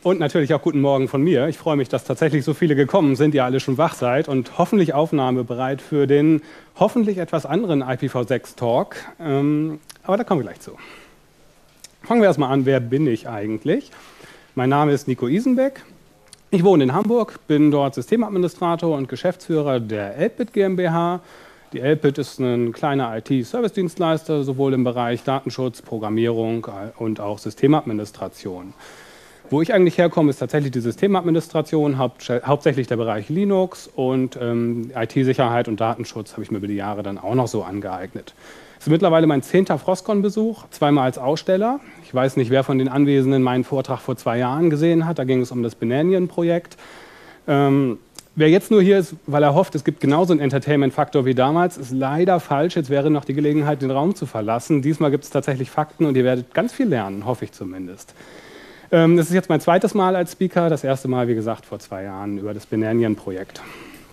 Und natürlich auch guten Morgen von mir. Ich freue mich, dass tatsächlich so viele gekommen sind, ihr alle schon wach seid und hoffentlich aufnahmebereit für den hoffentlich etwas anderen IPv6-Talk. Aber da kommen wir gleich zu. Fangen wir erstmal an, wer bin ich eigentlich? Mein Name ist Nico Isenbeck. Ich wohne in Hamburg, bin dort Systemadministrator und Geschäftsführer der Elbit GmbH. Die Elbit ist ein kleiner IT-Service-Dienstleister, sowohl im Bereich Datenschutz, Programmierung und auch Systemadministration. Wo ich eigentlich herkomme, ist tatsächlich die Systemadministration, hauptsächlich der Bereich Linux und IT-Sicherheit und Datenschutz habe ich mir über die Jahre dann auch noch so angeeignet. Es ist mittlerweile mein 10. Frostcon-Besuch, zweimal als Aussteller. Ich weiß nicht, wer von den Anwesenden meinen Vortrag vor 2 Jahren gesehen hat. Da ging es um das Bananian-Projekt. Wer jetzt nur hier ist, weil er hofft, es gibt genauso einen Entertainment-Faktor wie damals, ist leider falsch. Jetzt wäre noch die Gelegenheit, den Raum zu verlassen. Diesmal gibt es tatsächlich Fakten und ihr werdet ganz viel lernen, hoffe ich zumindest. Das ist jetzt mein 2. Mal als Speaker, das erste Mal, wie gesagt, vor 2 Jahren über das Bananian-Projekt.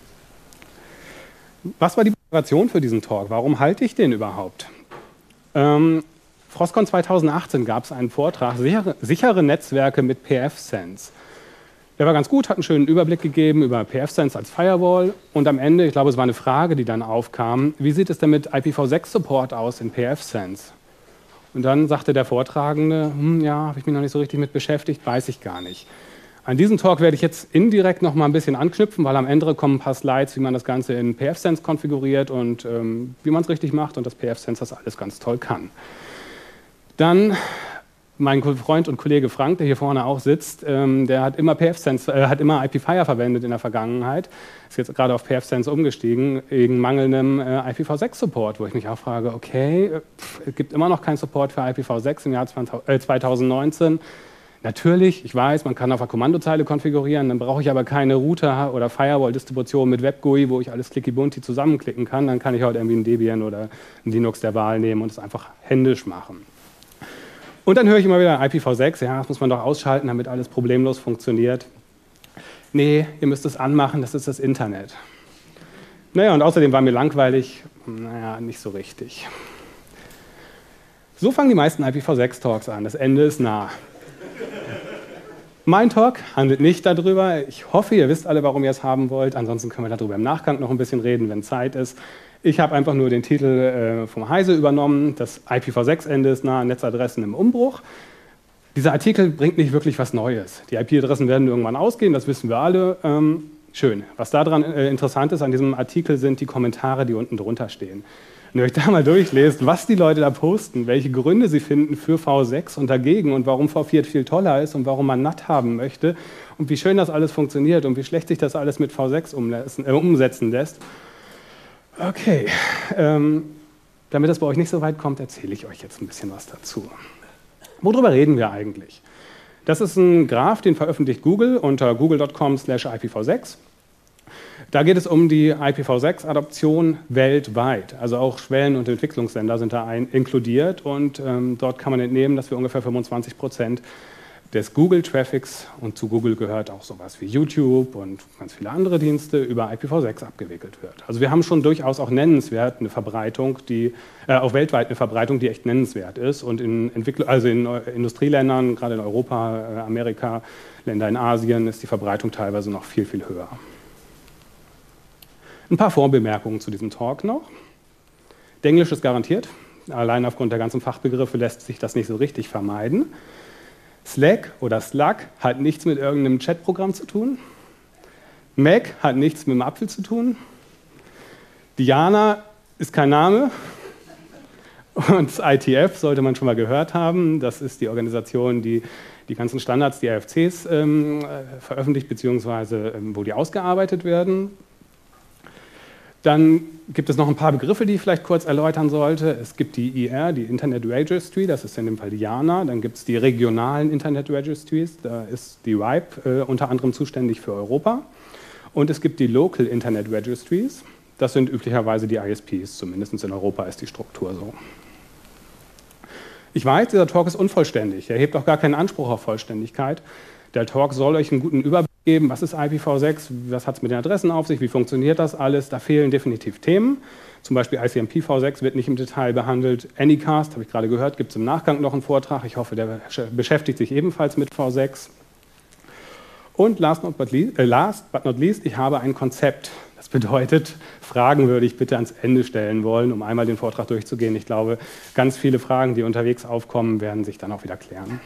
Was war die Motivation für diesen Talk? Warum halte ich den überhaupt? Frostcon 2018 gab es einen Vortrag, sichere Netzwerke mit pfSense. Der war ganz gut, hat einen schönen Überblick gegeben über pfSense als Firewall und am Ende, ich glaube, es war eine Frage, die dann aufkam, wie sieht es denn mit IPv6-Support aus in pfSense? Und dann sagte der Vortragende, ja, habe ich mich noch nicht so richtig mit beschäftigt, weiß ich gar nicht. An diesem Talk werde ich jetzt indirekt noch mal ein bisschen anknüpfen, weil am Ende kommen ein paar Slides, wie man das Ganze in pfSense konfiguriert und wie man es richtig macht und dass pfSense das alles ganz toll kann. Dann mein Freund und Kollege Frank, der hier vorne auch sitzt, der hat immer hat immer IP-Fire verwendet in der Vergangenheit, ist jetzt gerade auf pfSense umgestiegen, wegen mangelndem IPv6-Support, wo ich mich auch frage, okay, es gibt immer noch keinen Support für IPv6 im Jahr 2019. Natürlich, ich weiß, man kann auf der Kommandozeile konfigurieren, dann brauche ich aber keine Router- oder Firewall-Distribution mit WebGUI, wo ich alles clicky-bunti zusammenklicken kann. Dann kann ich halt irgendwie ein Debian oder ein Linux der Wahl nehmen und es einfach händisch machen. Und dann höre ich immer wieder IPv6, ja, das muss man doch ausschalten, damit alles problemlos funktioniert. Nee, ihr müsst es anmachen, das ist das Internet. Naja, und außerdem war mir langweilig, naja, nicht so richtig. So fangen die meisten IPv6-Talks an, das Ende ist nah. Mein Talk handelt nicht darüber. Ich hoffe, ihr wisst alle, warum ihr es haben wollt. Ansonsten können wir darüber im Nachgang noch ein bisschen reden, wenn Zeit ist. Ich habe einfach nur den Titel vom Heise übernommen. Das IPv6-Ende ist nah, Netzadressen im Umbruch. Dieser Artikel bringt nicht wirklich was Neues. Die IP-Adressen werden irgendwann ausgehen, das wissen wir alle. Schön. Was daran interessant ist an diesem Artikel, sind die Kommentare, die unten drunter stehen. Wenn ihr euch da mal durchlest, was die Leute da posten, welche Gründe sie finden für V6 und dagegen und warum V4 viel toller ist und warum man NAT haben möchte und wie schön das alles funktioniert und wie schlecht sich das alles mit V6 umsetzen lässt. Okay, damit das bei euch nicht so weit kommt, erzähle ich euch jetzt ein bisschen was dazu. Worüber reden wir eigentlich? Das ist ein Graph, den veröffentlicht Google unter google.com/IPv6. Da geht es um die IPv6-Adoption weltweit. Also auch Schwellen- und Entwicklungsländer sind da inkludiert und dort kann man entnehmen, dass wir ungefähr 25% des Google-Traffics, und zu Google gehört auch sowas wie YouTube und ganz viele andere Dienste, über IPv6 abgewickelt wird. Also wir haben schon durchaus auch nennenswert eine Verbreitung, auch weltweit eine Verbreitung, die echt nennenswert ist. Und in Industrieländern, gerade in Europa, Amerika, Länder in Asien, ist die Verbreitung teilweise noch viel, viel höher. Ein paar Vorbemerkungen zu diesem Talk noch. Der Englisch ist garantiert. Allein aufgrund der ganzen Fachbegriffe lässt sich das nicht so richtig vermeiden. Slack oder Slack hat nichts mit irgendeinem Chatprogramm zu tun. Mac hat nichts mit dem Apfel zu tun. Diana ist kein Name. Und das IETF sollte man schon mal gehört haben. Das ist die Organisation, die die ganzen Standards, die RFCs veröffentlicht, beziehungsweise wo die ausgearbeitet werden. Dann gibt es noch ein paar Begriffe, die ich vielleicht kurz erläutern sollte. Es gibt die IR, die Internet Registry, das ist in dem Fall die IANA. Dann gibt es die regionalen Internet Registries, da ist die RIPE unter anderem zuständig für Europa. Und es gibt die Local Internet Registries, das sind üblicherweise die ISPs, zumindest in Europa ist die Struktur so. Ich weiß, dieser Talk ist unvollständig, er hebt auch gar keinen Anspruch auf Vollständigkeit. Der Talk soll euch einen guten Überblick geben, was ist IPv6, was hat es mit den Adressen auf sich, wie funktioniert das alles. Da fehlen definitiv Themen, zum Beispiel ICMP-V6 wird nicht im Detail behandelt. Anycast, habe ich gerade gehört, gibt es im Nachgang noch einen Vortrag, ich hoffe, der beschäftigt sich ebenfalls mit V6. Und last but not least, ich habe ein Konzept. Das bedeutet, Fragen würde ich bitte ans Ende stellen wollen, um einmal den Vortrag durchzugehen. Ich glaube, ganz viele Fragen, die unterwegs aufkommen, werden sich dann auch wieder klären.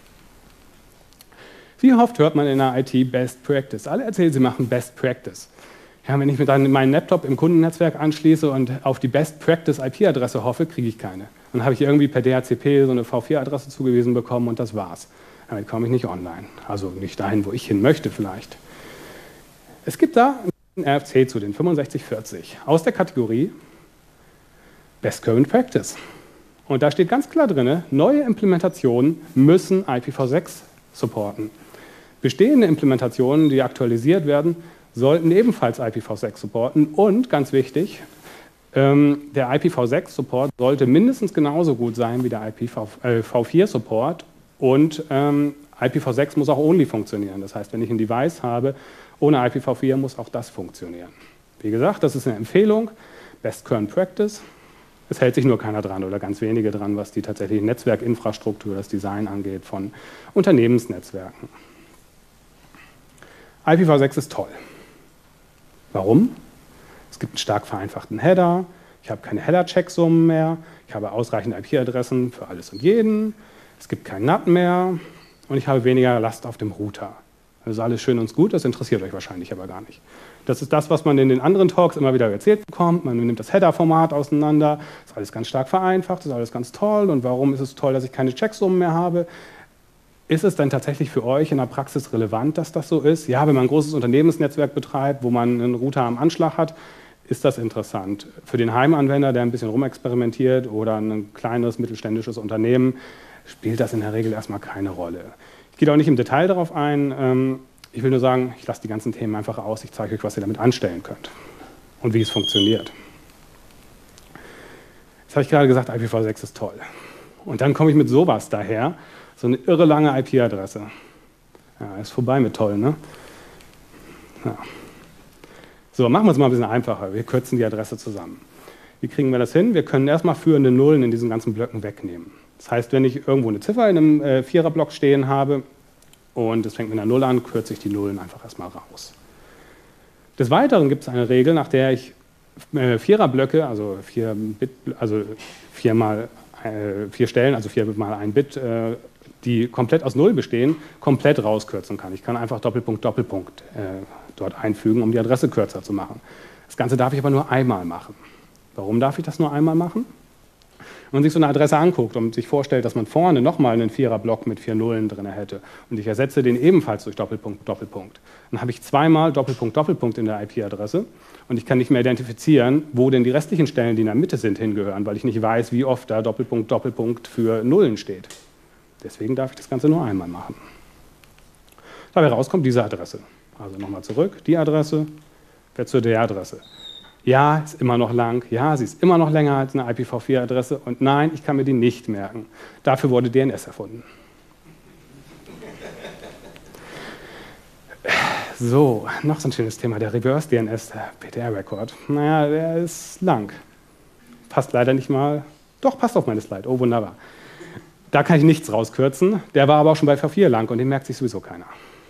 Wie oft hört man in der IT Best Practice? Alle erzählen, sie machen Best Practice. Ja, wenn ich mit meinem Laptop im Kundennetzwerk anschließe und auf die Best Practice IP-Adresse hoffe, kriege ich keine. Dann habe ich irgendwie per DHCP so eine V4-Adresse zugewiesen bekommen und das war's. Damit komme ich nicht online. Also nicht dahin, wo ich hin möchte vielleicht. Es gibt da einen RFC zu den 6540 aus der Kategorie Best Current Practice. Und da steht ganz klar drin, neue Implementationen müssen IPv6 supporten. Bestehende Implementationen, die aktualisiert werden, sollten ebenfalls IPv6 supporten und, ganz wichtig, der IPv6-Support sollte mindestens genauso gut sein wie der IPv4-Support und IPv6 muss auch only funktionieren. Das heißt, wenn ich ein Device habe, ohne IPv4 muss auch das funktionieren. Wie gesagt, das ist eine Empfehlung, Best Current Practice. Es hält sich nur keiner dran oder ganz wenige dran, was die tatsächliche Netzwerkinfrastruktur, das Design angeht von Unternehmensnetzwerken. IPv6 ist toll. Warum? Es gibt einen stark vereinfachten Header, ich habe keine Header-Checksummen mehr, ich habe ausreichend IP-Adressen für alles und jeden, es gibt keinen NAT mehr und ich habe weniger Last auf dem Router. Das ist alles schön und gut, das interessiert euch wahrscheinlich aber gar nicht. Das ist das, was man in den anderen Talks immer wieder erzählt bekommt. Man nimmt das Header-Format auseinander, ist alles ganz stark vereinfacht, ist alles ganz toll. Und warum ist es toll, dass ich keine Checksummen mehr habe? Ist es denn tatsächlich für euch in der Praxis relevant, dass das so ist? Ja, wenn man ein großes Unternehmensnetzwerk betreibt, wo man einen Router am Anschlag hat, ist das interessant. Für den Heimanwender, der ein bisschen rumexperimentiert oder ein kleineres mittelständisches Unternehmen, spielt das in der Regel erstmal keine Rolle. Ich gehe auch nicht im Detail darauf ein. Ich will nur sagen, ich lasse die ganzen Themen einfach aus. Ich zeige euch, was ihr damit anstellen könnt und wie es funktioniert. Jetzt habe ich gerade gesagt, IPv6 ist toll. Und dann komme ich mit sowas daher, so eine irre lange IP-Adresse. Ja, ist vorbei mit toll, ne? Ja. So, machen wir es mal ein bisschen einfacher. Wir kürzen die Adresse zusammen. Wie kriegen wir das hin? Wir können erstmal führende Nullen in diesen ganzen Blöcken wegnehmen. Das heißt, wenn ich irgendwo eine Ziffer in einem Viererblock stehen habe und es fängt mit einer Null an, kürze ich die Nullen einfach erstmal raus. Des Weiteren gibt es eine Regel, nach der ich Viererblöcke, also 4 Stellen, also 4 mal ein Bit, die komplett aus Null bestehen, komplett rauskürzen kann. Ich kann einfach Doppelpunkt, Doppelpunkt dort einfügen, um die Adresse kürzer zu machen. Das Ganze darf ich aber nur einmal machen. Warum darf ich das nur einmal machen? Wenn man sich so eine Adresse anguckt und sich vorstellt, dass man vorne nochmal einen Viererblock mit 4 Nullen drin hätte und ich ersetze den ebenfalls durch Doppelpunkt, Doppelpunkt, dann habe ich zweimal Doppelpunkt, Doppelpunkt in der IP-Adresse und ich kann nicht mehr identifizieren, wo denn die restlichen Stellen, die in der Mitte sind, hingehören, weil ich nicht weiß, wie oft da Doppelpunkt, Doppelpunkt für Nullen steht. Deswegen darf ich das Ganze nur einmal machen. Dabei rauskommt diese Adresse. Also nochmal zurück, die Adresse wird zu der Adresse. Ja, ist immer noch lang. Ja, sie ist immer noch länger als eine IPv4-Adresse. Und nein, ich kann mir die nicht merken. Dafür wurde DNS erfunden. So, noch so ein schönes Thema, der Reverse DNS, der PTR-Record. Naja, der ist lang. Passt leider nicht mal. Doch, passt auf meine Slide. Oh, wunderbar. Da kann ich nichts rauskürzen. Der war aber auch schon bei V4 lang und den merkt sich sowieso keiner.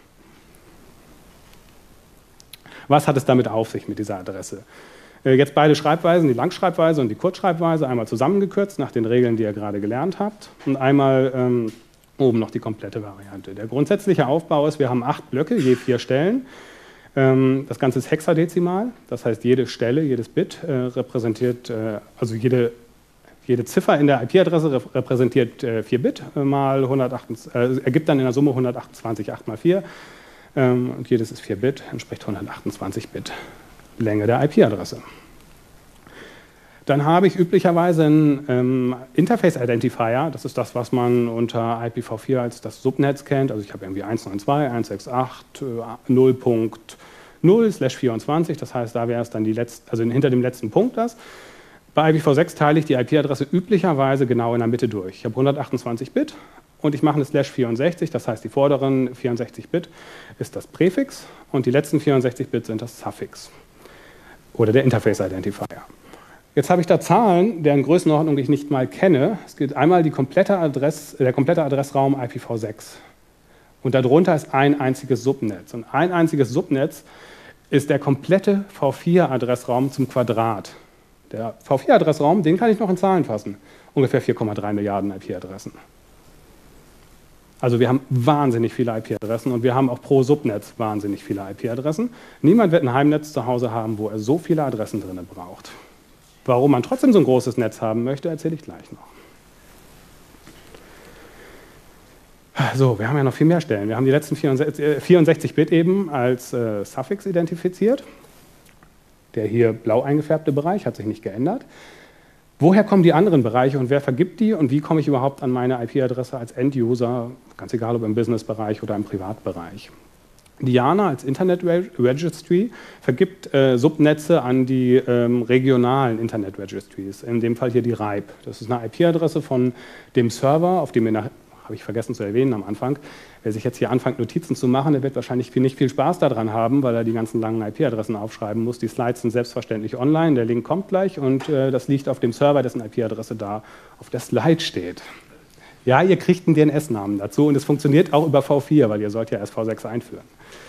Was hat es damit auf sich mit dieser Adresse? Jetzt beide Schreibweisen, die Langschreibweise und die Kurzschreibweise, einmal zusammengekürzt nach den Regeln, die ihr gerade gelernt habt und einmal oben noch die komplette Variante. Der grundsätzliche Aufbau ist, wir haben 8 Blöcke, je 4 Stellen. Das Ganze ist hexadezimal, das heißt jede Stelle, jedes Bit repräsentiert, also jede Ziffer in der IP-Adresse repräsentiert 4 Bit mal 128, ergibt dann in der Summe 128, 8 mal 4. Und jedes ist 4 Bit, entspricht 128 Bit Länge der IP-Adresse. Dann habe ich üblicherweise einen Interface-Identifier, das ist das, was man unter IPv4 als das Subnetz kennt. Also ich habe irgendwie 192.168.0.0/24, das heißt, da wäre es dann also hinter dem letzten Punkt das. Bei IPv6 teile ich die IP-Adresse üblicherweise genau in der Mitte durch. Ich habe 128 Bit. Und ich mache eine /64, das heißt, die vorderen 64 Bit ist das Präfix und die letzten 64 Bit sind das Suffix oder der Interface Identifier. Jetzt habe ich da Zahlen, deren Größenordnung ich nicht mal kenne. Es geht einmal der komplette Adressraum IPv6. Und darunter ist ein einziges Subnetz. Und ein einziges Subnetz ist der komplette V4-Adressraum zum Quadrat. Der V4-Adressraum, den kann ich noch in Zahlen fassen. Ungefähr 4,3 Milliarden IP-Adressen. Also wir haben wahnsinnig viele IP-Adressen und wir haben auch pro Subnetz wahnsinnig viele IP-Adressen. Niemand wird ein Heimnetz zu Hause haben, wo er so viele Adressen drin braucht. Warum man trotzdem so ein großes Netz haben möchte, erzähle ich gleich noch. So, wir haben ja noch viel mehr Stellen. Wir haben die letzten 64-Bit eben als Suffix identifiziert. Der hier blau eingefärbte Bereich hat sich nicht geändert. Woher kommen die anderen Bereiche und wer vergibt die und wie komme ich überhaupt an meine IP-Adresse als End-User, ganz egal ob im Business-Bereich oder im Privatbereich? Diana als Internet Registry vergibt Subnetze an die regionalen Internet Registries, in dem Fall hier die RIPE. Das ist eine IP-Adresse von dem Server, auf dem wir habe ich vergessen zu erwähnen am Anfang. Wer sich jetzt hier anfängt, Notizen zu machen, der wird wahrscheinlich nicht viel Spaß daran haben, weil er die ganzen langen IP-Adressen aufschreiben muss. Die Slides sind selbstverständlich online, der Link kommt gleich und das liegt auf dem Server, dessen IP-Adresse da auf der Slide steht. Ja, ihr kriegt einen DNS-Namen dazu und es funktioniert auch über V4, weil ihr sollt ja erst V6 einführen.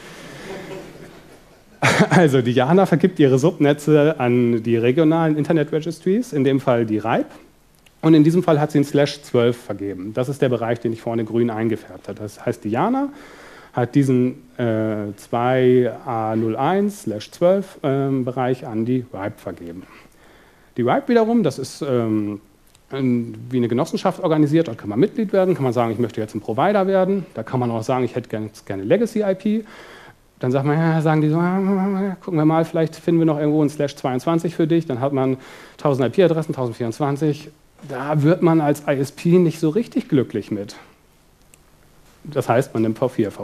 Also Diana vergibt ihre Subnetze an die regionalen Internet-Registries, in dem Fall die RIPE. Und in diesem Fall hat sie einen /12 vergeben. Das ist der Bereich, den ich vorne grün eingefärbt habe. Das heißt, Diana hat diesen 2A01/12 Bereich an die RIPE vergeben. Die RIPE wiederum, das ist wie eine Genossenschaft organisiert. Dort kann man Mitglied werden, kann man sagen, ich möchte jetzt ein Provider werden. Da kann man auch sagen, ich hätte gerne Legacy-IP. Dann sagt man, ja, sagen die so, gucken wir mal, vielleicht finden wir noch irgendwo ein /22 für dich. Dann hat man 1000 IP-Adressen, 1024. Da wird man als ISP nicht so richtig glücklich mit. Das heißt, man nimmt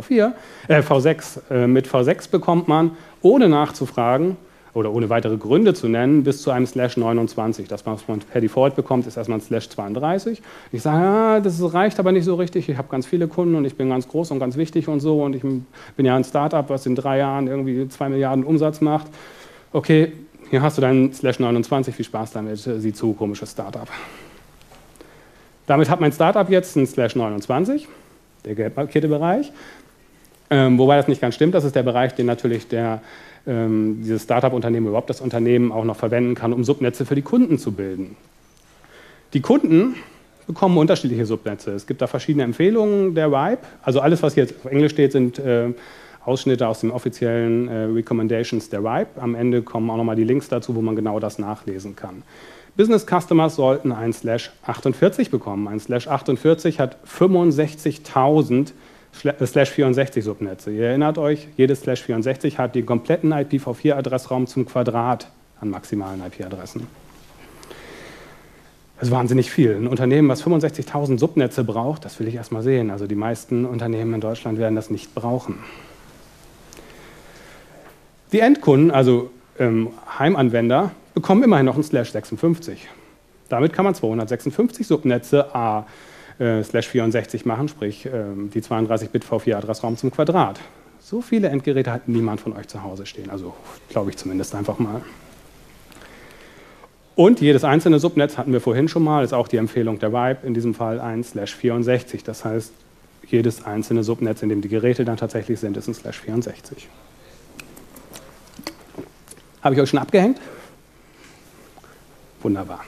V6. Mit V6 bekommt man, ohne nachzufragen oder ohne weitere Gründe zu nennen, bis zu einem /29. Das, was man per Default bekommt, ist erstmal ein /32. Ich sage, ja, das reicht aber nicht so richtig. Ich habe ganz viele Kunden und ich bin ganz groß und ganz wichtig und so. Und ich bin ja ein Startup, was in 3 Jahren irgendwie 2 Milliarden Umsatz macht. Okay, hier hast du dein /29. Viel Spaß damit. Sieh zu, komisches Startup. Damit hat mein Startup jetzt ein /29, der gelb markierte Bereich. Wobei das nicht ganz stimmt, das ist der Bereich, den natürlich dieses Startup-Unternehmen, überhaupt das Unternehmen auch noch verwenden kann, um Subnetze für die Kunden zu bilden. Die Kunden bekommen unterschiedliche Subnetze. Es gibt da verschiedene Empfehlungen der RIPE. Also alles, was hier jetzt auf Englisch steht, sind Ausschnitte aus den offiziellen Recommendations der RIPE. Am Ende kommen auch nochmal die Links dazu, wo man genau das nachlesen kann. Business Customers sollten ein /48 bekommen. Ein /48 hat 65.000 /64 Subnetze. Ihr erinnert euch, jedes /64 hat den kompletten IPv4-Adressraum zum Quadrat an maximalen IP-Adressen. Das ist wahnsinnig viel. Ein Unternehmen, was 65.000 Subnetze braucht, das will ich erst mal sehen. Also die meisten Unternehmen in Deutschland werden das nicht brauchen. Die Endkunden, also Heimanwender, bekommen immerhin noch ein /56. Damit kann man 256 Subnetze /64 machen, sprich die 32-Bit V4-Adressraum zum Quadrat. So viele Endgeräte hat niemand von euch zu Hause stehen, also glaube ich zumindest einfach mal. Und jedes einzelne Subnetz hatten wir vorhin schon mal, ist auch die Empfehlung der RIPE, in diesem Fall ein /64. Das heißt, jedes einzelne Subnetz, in dem die Geräte dann tatsächlich sind, ist ein /64. Habe ich euch schon abgehängt? Wunderbar.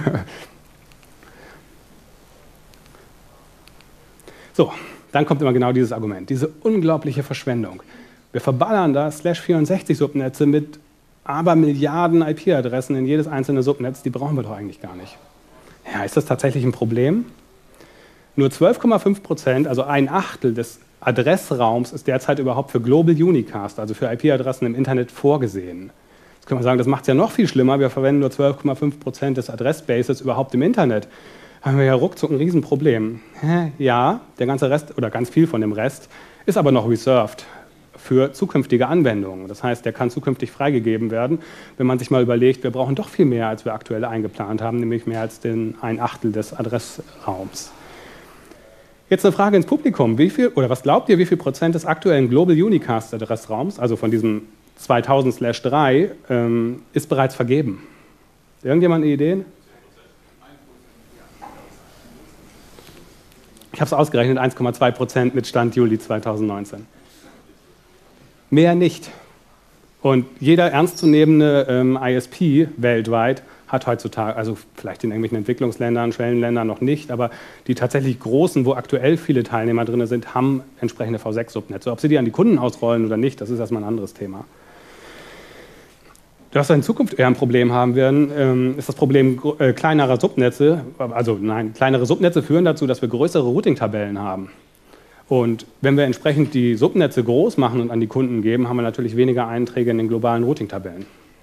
So, dann kommt immer genau dieses Argument, diese unglaubliche Verschwendung. Wir verballern da /64 Subnetze mit Abermilliarden IP-Adressen in jedes einzelne Subnetz, die brauchen wir doch eigentlich gar nicht. Ja, ist das tatsächlich ein Problem? Nur 12,5%, also ein Achtel des Adressraums, ist derzeit überhaupt für Global Unicast, also für IP-Adressen im Internet vorgesehen. Jetzt können wir sagen, das macht es ja noch viel schlimmer, wir verwenden nur 12,5% des Adressbases überhaupt im Internet. Haben wir ja ruckzuck ein Riesenproblem. Ja, der ganze Rest oder ganz viel von dem Rest ist aber noch reserved für zukünftige Anwendungen. Das heißt, der kann zukünftig freigegeben werden, wenn man sich mal überlegt, wir brauchen doch viel mehr, als wir aktuell eingeplant haben, nämlich mehr als ein Achtel des Adressraums. Jetzt eine Frage ins Publikum. Was glaubt ihr, wie viel Prozent des aktuellen Global Unicast Adressraums, also von diesem 2000/3, ist bereits vergeben? Irgendjemand eine Idee? Ich habe es ausgerechnet, 1,2% mit Stand Juli 2019. Mehr nicht. Und jeder ernstzunehmende ISP weltweit hat heutzutage, also vielleicht in irgendwelchen Entwicklungsländern, Schwellenländern noch nicht, aber die tatsächlich großen, wo aktuell viele Teilnehmer drin sind, haben entsprechende V6-Subnetze. Ob sie die an die Kunden ausrollen oder nicht, das ist erstmal ein anderes Thema. Was wir in Zukunft eher ein Problem haben werden, ist das Problem kleinerer Subnetze. Also nein, kleinere Subnetze führen dazu, dass wir größere Routing-Tabellen haben. Und wenn wir entsprechend die Subnetze groß machen und an die Kunden geben, haben wir natürlich weniger Einträge in den globalen Routing-Tabellen.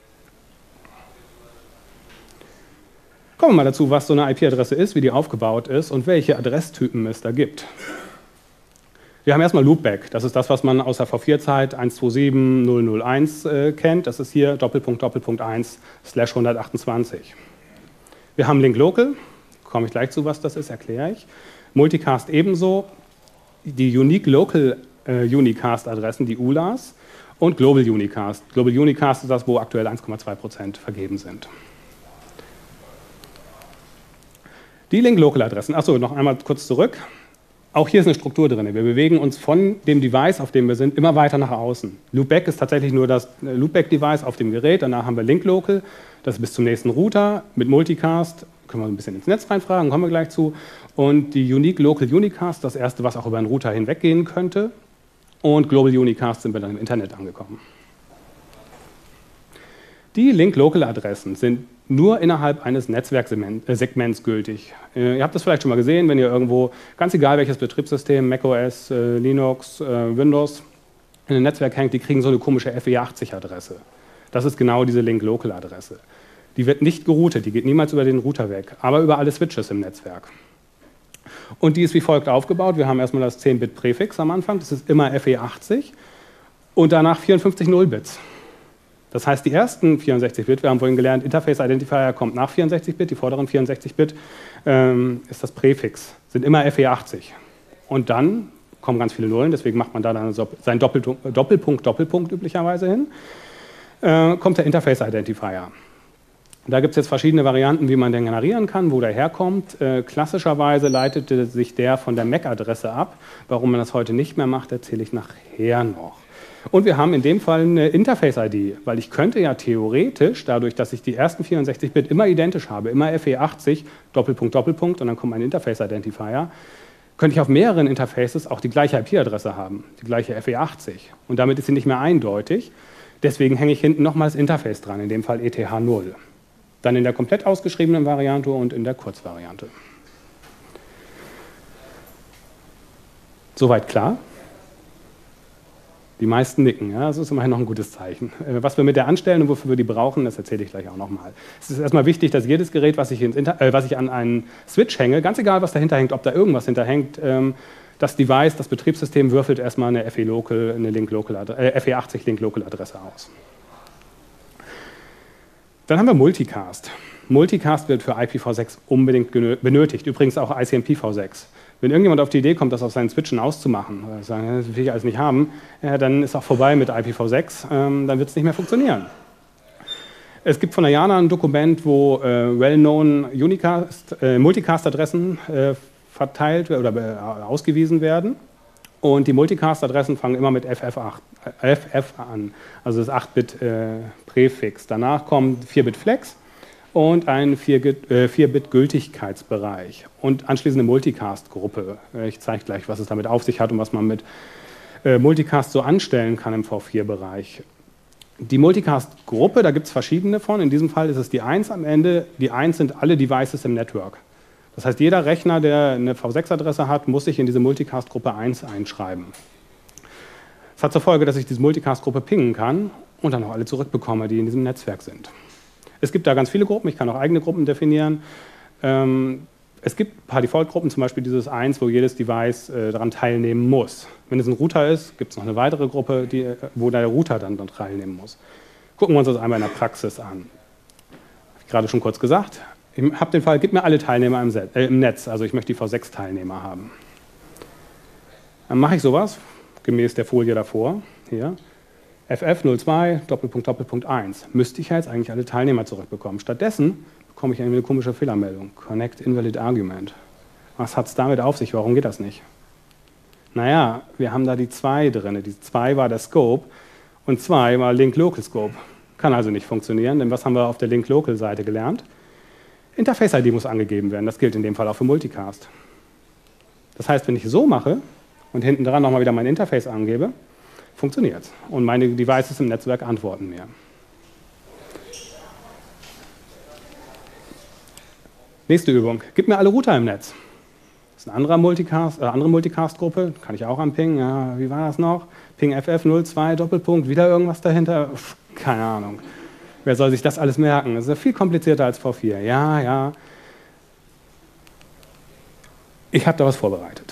Kommen wir mal dazu, was so eine IP-Adresse ist, wie die aufgebaut ist und welche Adresstypen es da gibt. Wir haben erstmal Loopback. Das ist das, was man aus der V4-Zeit 127.001 kennt. Das ist hier /1/128. Wir haben Link Local. Komme ich gleich zu, was das ist, erkläre ich. Multicast ebenso. Die Unique Local Unicast-Adressen, die ULAs. Und Global Unicast. Global Unicast ist das, wo aktuell 1,2% vergeben sind. Die Link-Local-Adressen, achso, noch einmal kurz zurück. Auch hier ist eine Struktur drin. Wir bewegen uns von dem Device, auf dem wir sind, immer weiter nach außen. Loopback ist tatsächlich nur das Loopback-Device auf dem Gerät. Danach haben wir Link-Local, das ist bis zum nächsten Router. Mit Multicast können wir ein bisschen ins Netz reinfragen, kommen wir gleich zu. Und die Unique Local Unicast, das erste, was auch über einen Router hinweggehen könnte. Und Global Unicast sind wir dann im Internet angekommen. Die Link-Local-Adressen sind nur innerhalb eines Netzwerksegments gültig. Ihr habt das vielleicht schon mal gesehen, wenn ihr irgendwo, ganz egal welches Betriebssystem, macOS, Linux, Windows, in ein Netzwerk hängt, die kriegen so eine komische FE80-Adresse. Das ist genau diese Link-Local-Adresse. Die wird nicht geroutet, die geht niemals über den Router weg, aber über alle Switches im Netzwerk. Und die ist wie folgt aufgebaut. Wir haben erstmal das 10-Bit-Präfix am Anfang, das ist immer FE80 und danach 54 0-Bits. Das heißt, die ersten 64-Bit, wir haben vorhin gelernt, Interface Identifier kommt nach 64-Bit, die vorderen 64-Bit ist das Präfix, sind immer FE80. Und dann kommen ganz viele Nullen, deswegen macht man da dann seinen Doppelpunkt üblicherweise hin, kommt der Interface Identifier. Da gibt es jetzt verschiedene Varianten, wie man den generieren kann, wo der herkommt. Klassischerweise leitete sich der von der MAC-Adresse ab. Warum man das heute nicht mehr macht, erzähle ich nachher noch. Und wir haben in dem Fall eine Interface-ID, weil ich könnte ja theoretisch, dadurch, dass ich die ersten 64-Bit immer identisch habe, immer FE80, Doppelpunkt und dann kommt ein Interface-Identifier, könnte ich auf mehreren Interfaces auch die gleiche IP-Adresse haben, die gleiche FE80. Und damit ist sie nicht mehr eindeutig. Deswegen hänge ich hinten nochmals Interface dran, in dem Fall ETH0. Dann in der komplett ausgeschriebenen Variante und in der Kurzvariante. Soweit klar? Die meisten nicken, ja, das ist immerhin noch ein gutes Zeichen. Was wir mit der anstellen und wofür wir die brauchen, das erzähle ich gleich auch nochmal. Es ist erstmal wichtig, dass jedes Gerät, was ich an einen Switch hänge, ganz egal, was dahinter hängt, ob da irgendwas hinterhängt, das Device, das Betriebssystem würfelt erstmal eine FE80 Link-Local-Adresse aus. Dann haben wir Multicast. Multicast wird für IPv6 unbedingt benötigt, übrigens auch ICMPv6. Wenn irgendjemand auf die Idee kommt, das auf seinen Switchen auszumachen, oder sagen, das will ich alles nicht haben, ja, dann ist auch vorbei mit IPv6, dann wird es nicht mehr funktionieren. Es gibt von der JANA ein Dokument, wo well-known Multicast-Adressen verteilt oder ausgewiesen werden. Und die Multicast-Adressen fangen immer mit FF an, also das 8-Bit-Präfix. Danach kommt 4-Bit-Flex und ein 4-Bit-Gültigkeitsbereich und anschließend eine Multicast-Gruppe. Ich zeige gleich, was es damit auf sich hat und was man mit Multicast so anstellen kann im V4-Bereich. Die Multicast-Gruppe, da gibt es verschiedene von. In diesem Fall ist es die 1 am Ende. Die 1 sind alle Devices im Network. Das heißt, jeder Rechner, der eine V6-Adresse hat, muss sich in diese Multicast-Gruppe 1 einschreiben. Das hat zur Folge, dass ich diese Multicast-Gruppe pingen kann und dann auch alle zurückbekomme, die in diesem Netzwerk sind. Es gibt da ganz viele Gruppen, ich kann auch eigene Gruppen definieren. Es gibt ein paar Default-Gruppen, zum Beispiel dieses 1, wo jedes Device daran teilnehmen muss. Wenn es ein Router ist, gibt es noch eine weitere Gruppe, wo der Router dann daran teilnehmen muss. Gucken wir uns das einmal in der Praxis an. Habe ich gerade schon kurz gesagt. Ich habe den Fall, gib mir alle Teilnehmer im Netz, also ich möchte die V6-Teilnehmer haben. Dann mache ich sowas, gemäß der Folie davor, hier. FF02, Doppelpunkt 1. Müsste ich ja jetzt eigentlich alle Teilnehmer zurückbekommen. Stattdessen bekomme ich eine komische Fehlermeldung. Connect Invalid Argument. Was hat es damit auf sich? Warum geht das nicht? Naja, wir haben da die 2 drin. Die 2 war der Scope und 2 war Link-Local-Scope. Kann also nicht funktionieren, denn was haben wir auf der Link-Local-Seite gelernt? Interface-ID muss angegeben werden. Das gilt in dem Fall auch für Multicast. Das heißt, wenn ich so mache und hinten dran nochmal wieder mein Interface angebe, funktioniert es. Und meine Devices im Netzwerk antworten mir. Nächste Übung. Gib mir alle Router im Netz. Das ist eine andere Multicast-Gruppe. Kann ich auch anpingen. Ja, wie war das noch? Ping FF02, Doppelpunkt, wieder irgendwas dahinter? Keine Ahnung. Wer soll sich das alles merken? Das ist ja viel komplizierter als V4. Ja. Ich habe da was vorbereitet.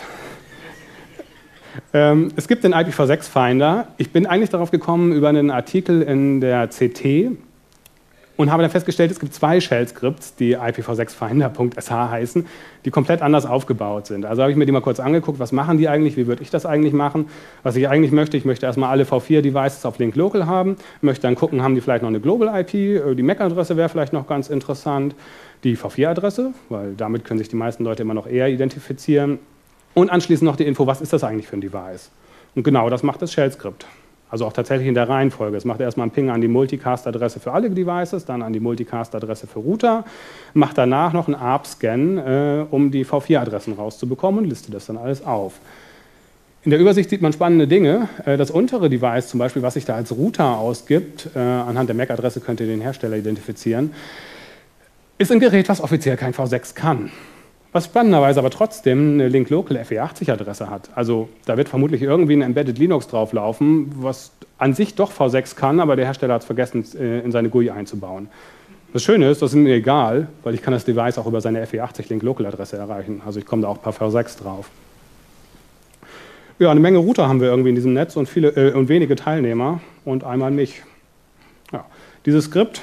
Es gibt den IPv6-Finder. Ich bin eigentlich darauf gekommen über einen Artikel in der CT und habe dann festgestellt, es gibt 2 Shell-Skripts, die IPv6-Finder.sh heißen, die komplett anders aufgebaut sind. Also habe ich mir die mal kurz angeguckt, was machen die eigentlich, wie würde ich das eigentlich machen, was ich eigentlich möchte. Ich möchte erstmal alle V4-Devices auf Link Local haben, möchte dann gucken, haben die vielleicht noch eine Global IP, die MAC-Adresse wäre vielleicht noch ganz interessant, die V4-Adresse, weil damit können sich die meisten Leute immer noch eher identifizieren und anschließend noch die Info, was ist das eigentlich für ein Device. Und genau das macht das Shell-Skript. Also auch tatsächlich in der Reihenfolge. Es macht erstmal einen Ping an die Multicast-Adresse für alle Devices, dann an die Multicast-Adresse für Router, macht danach noch einen ARP-Scan, um die V4-Adressen rauszubekommen und listet das dann alles auf. In der Übersicht sieht man spannende Dinge. Das untere Device zum Beispiel, was sich da als Router ausgibt, anhand der MAC-Adresse könnt ihr den Hersteller identifizieren, ist ein Gerät, was offiziell kein V6 kann. Was spannenderweise aber trotzdem eine Link-Local FE80-Adresse hat. Also da wird vermutlich irgendwie ein Embedded Linux drauflaufen, was an sich doch V6 kann, aber der Hersteller hat es vergessen, in seine GUI einzubauen. Das Schöne ist, das ist mir egal, weil ich kann das Device auch über seine FE80 Link-Local-Adresse erreichen. Also ich komme da auch per V6 drauf. Ja, eine Menge Router haben wir irgendwie in diesem Netz und wenige Teilnehmer und einmal mich. Ja, dieses Skript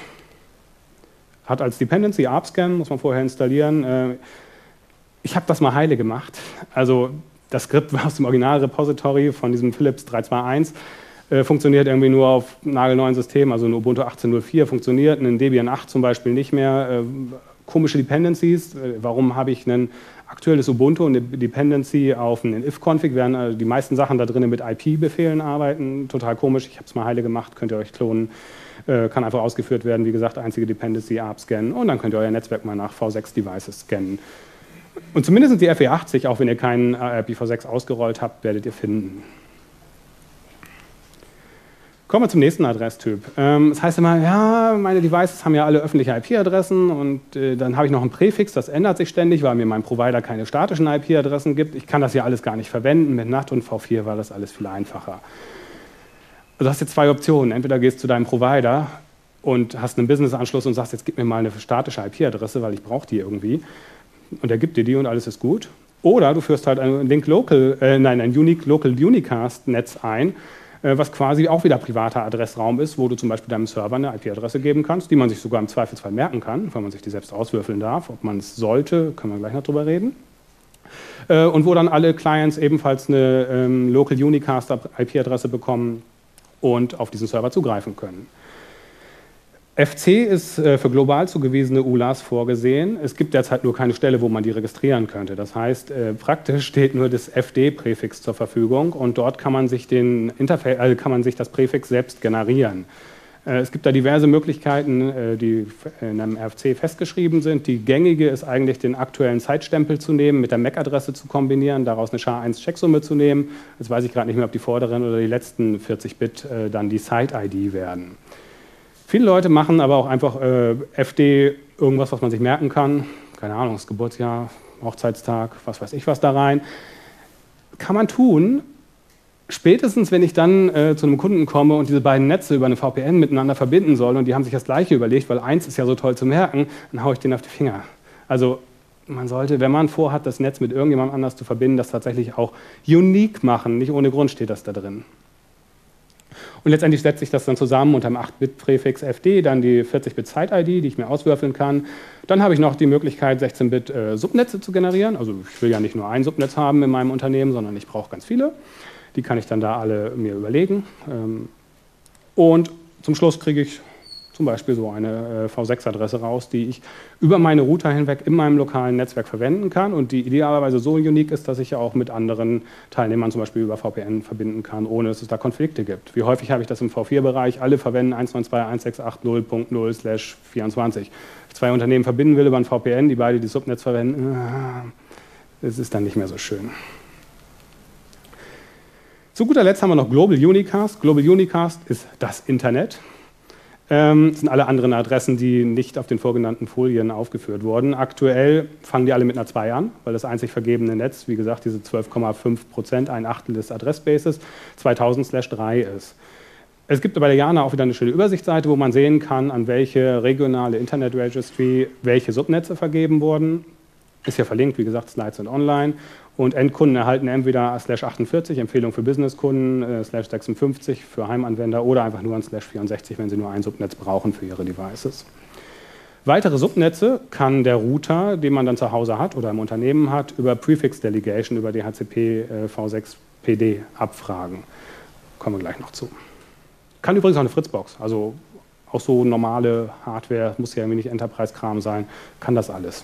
hat als Dependency ARP-Scan, muss man vorher installieren. Ich habe das mal heile gemacht. Also das Skript war aus dem Original-Repository von diesem Philips 321. Funktioniert irgendwie nur auf nagelneuen Systemen, also ein Ubuntu 18.04 funktioniert, ein Debian 8 zum Beispiel nicht mehr. Komische Dependencies. Warum habe ich ein aktuelles Ubuntu und eine Dependency auf einen if-config, während die meisten Sachen da drinnen mit IP-Befehlen arbeiten? Total komisch. Ich habe es mal heile gemacht, könnt ihr euch klonen. Kann einfach ausgeführt werden. Wie gesagt, einzige Dependency ARP-Scan und dann könnt ihr euer Netzwerk mal nach V6-Devices scannen. Und zumindest die FE80, auch wenn ihr keinen IPv6 ausgerollt habt, werdet ihr finden. Kommen wir zum nächsten Adresstyp. Das heißt immer, ja, meine Devices haben ja alle öffentliche IP-Adressen und dann habe ich noch ein Präfix, das ändert sich ständig, weil mir mein Provider keine statischen IP-Adressen gibt. Ich kann das ja alles gar nicht verwenden. Mit NAT und V4 war das alles viel einfacher. Also du hast jetzt 2 Optionen. Entweder gehst du zu deinem Provider und hast einen Business-Anschluss und sagst, jetzt gib mir mal eine statische IP-Adresse, weil ich brauche die irgendwie. Und er gibt dir die und alles ist gut. Oder du führst halt ein Unique Local Unicast-Netz ein, was quasi auch wieder privater Adressraum ist, wo du zum Beispiel deinem Server eine IP-Adresse geben kannst, die man sich sogar im Zweifelsfall merken kann, wenn man sich die selbst auswürfeln darf. Ob man es sollte, können wir gleich noch drüber reden. Und wo dann alle Clients ebenfalls eine Local Unicast IP-Adresse bekommen und auf diesen Server zugreifen können. FC ist für global zugewiesene ULAs vorgesehen. Es gibt derzeit nur keine Stelle, wo man die registrieren könnte. Das heißt, praktisch steht nur das FD-Präfix zur Verfügung und dort kann man sich das Präfix selbst generieren. Es gibt da diverse Möglichkeiten, die in einem RFC festgeschrieben sind. Die gängige ist eigentlich, den aktuellen Zeitstempel zu nehmen, mit der MAC-Adresse zu kombinieren, daraus eine SHA-1-Checksumme zu nehmen. Jetzt weiß ich gerade nicht mehr, ob die vorderen oder die letzten 40-Bit dann die Site-ID werden. Viele Leute machen aber auch einfach FD, irgendwas, was man sich merken kann. Keine Ahnung, das Geburtsjahr, Hochzeitstag, was weiß ich was da rein. Kann man tun. Spätestens, wenn ich dann zu einem Kunden komme und diese beiden Netze über eine VPN miteinander verbinden soll und die haben sich das Gleiche überlegt, weil eins ist ja so toll zu merken, dann haue ich denen auf die Finger. Also man sollte, wenn man vorhat, das Netz mit irgendjemandem anders zu verbinden, das tatsächlich auch unique machen. Nicht ohne Grund steht das da drin. Und letztendlich setze ich das dann zusammen unter dem 8-Bit-Präfix FD, dann die 40-Bit-Site-ID, die ich mir auswürfeln kann. Dann habe ich noch die Möglichkeit, 16-Bit Subnetze zu generieren. Also ich will ja nicht nur ein Subnetz haben in meinem Unternehmen, sondern ich brauche ganz viele. Die kann ich dann da alle mir überlegen. Und zum Schluss kriege ich zum Beispiel so eine V6-Adresse raus, die ich über meine Router hinweg in meinem lokalen Netzwerk verwenden kann und die idealerweise so unique ist, dass ich ja auch mit anderen Teilnehmern zum Beispiel über VPN verbinden kann, ohne dass es da Konflikte gibt. Wie häufig habe ich das im V4-Bereich? Alle verwenden 192.168.0.0/24. Zwei Unternehmen verbinden will über ein VPN, die beide die Subnetz verwenden. Es ist dann nicht mehr so schön. Zu guter Letzt haben wir noch Global Unicast. Global Unicast ist das Internet. Das sind alle anderen Adressen, die nicht auf den vorgenannten Folien aufgeführt wurden. Aktuell fangen die alle mit einer 2 an, weil das einzig vergebene Netz, wie gesagt, diese 12,5%, ein Achtel des Adressbases, 2000/3 ist. Es gibt bei der Jana auch wieder eine schöne Übersichtsseite, wo man sehen kann, an welche regionale Internet Registry welche Subnetze vergeben wurden. Ist ja verlinkt, wie gesagt, Slides sind online. Und Endkunden erhalten entweder /48, Empfehlung für Businesskunden, /56 für Heimanwender oder einfach nur ein /64, wenn sie nur ein Subnetz brauchen für ihre Devices. Weitere Subnetze kann der Router, den man dann zu Hause hat oder im Unternehmen hat, über Prefix Delegation, über DHCP V6 PD abfragen. Kommen wir gleich noch zu. Kann übrigens auch eine Fritzbox, also auch so normale Hardware, muss ja irgendwie nicht Enterprise-Kram sein, kann das alles.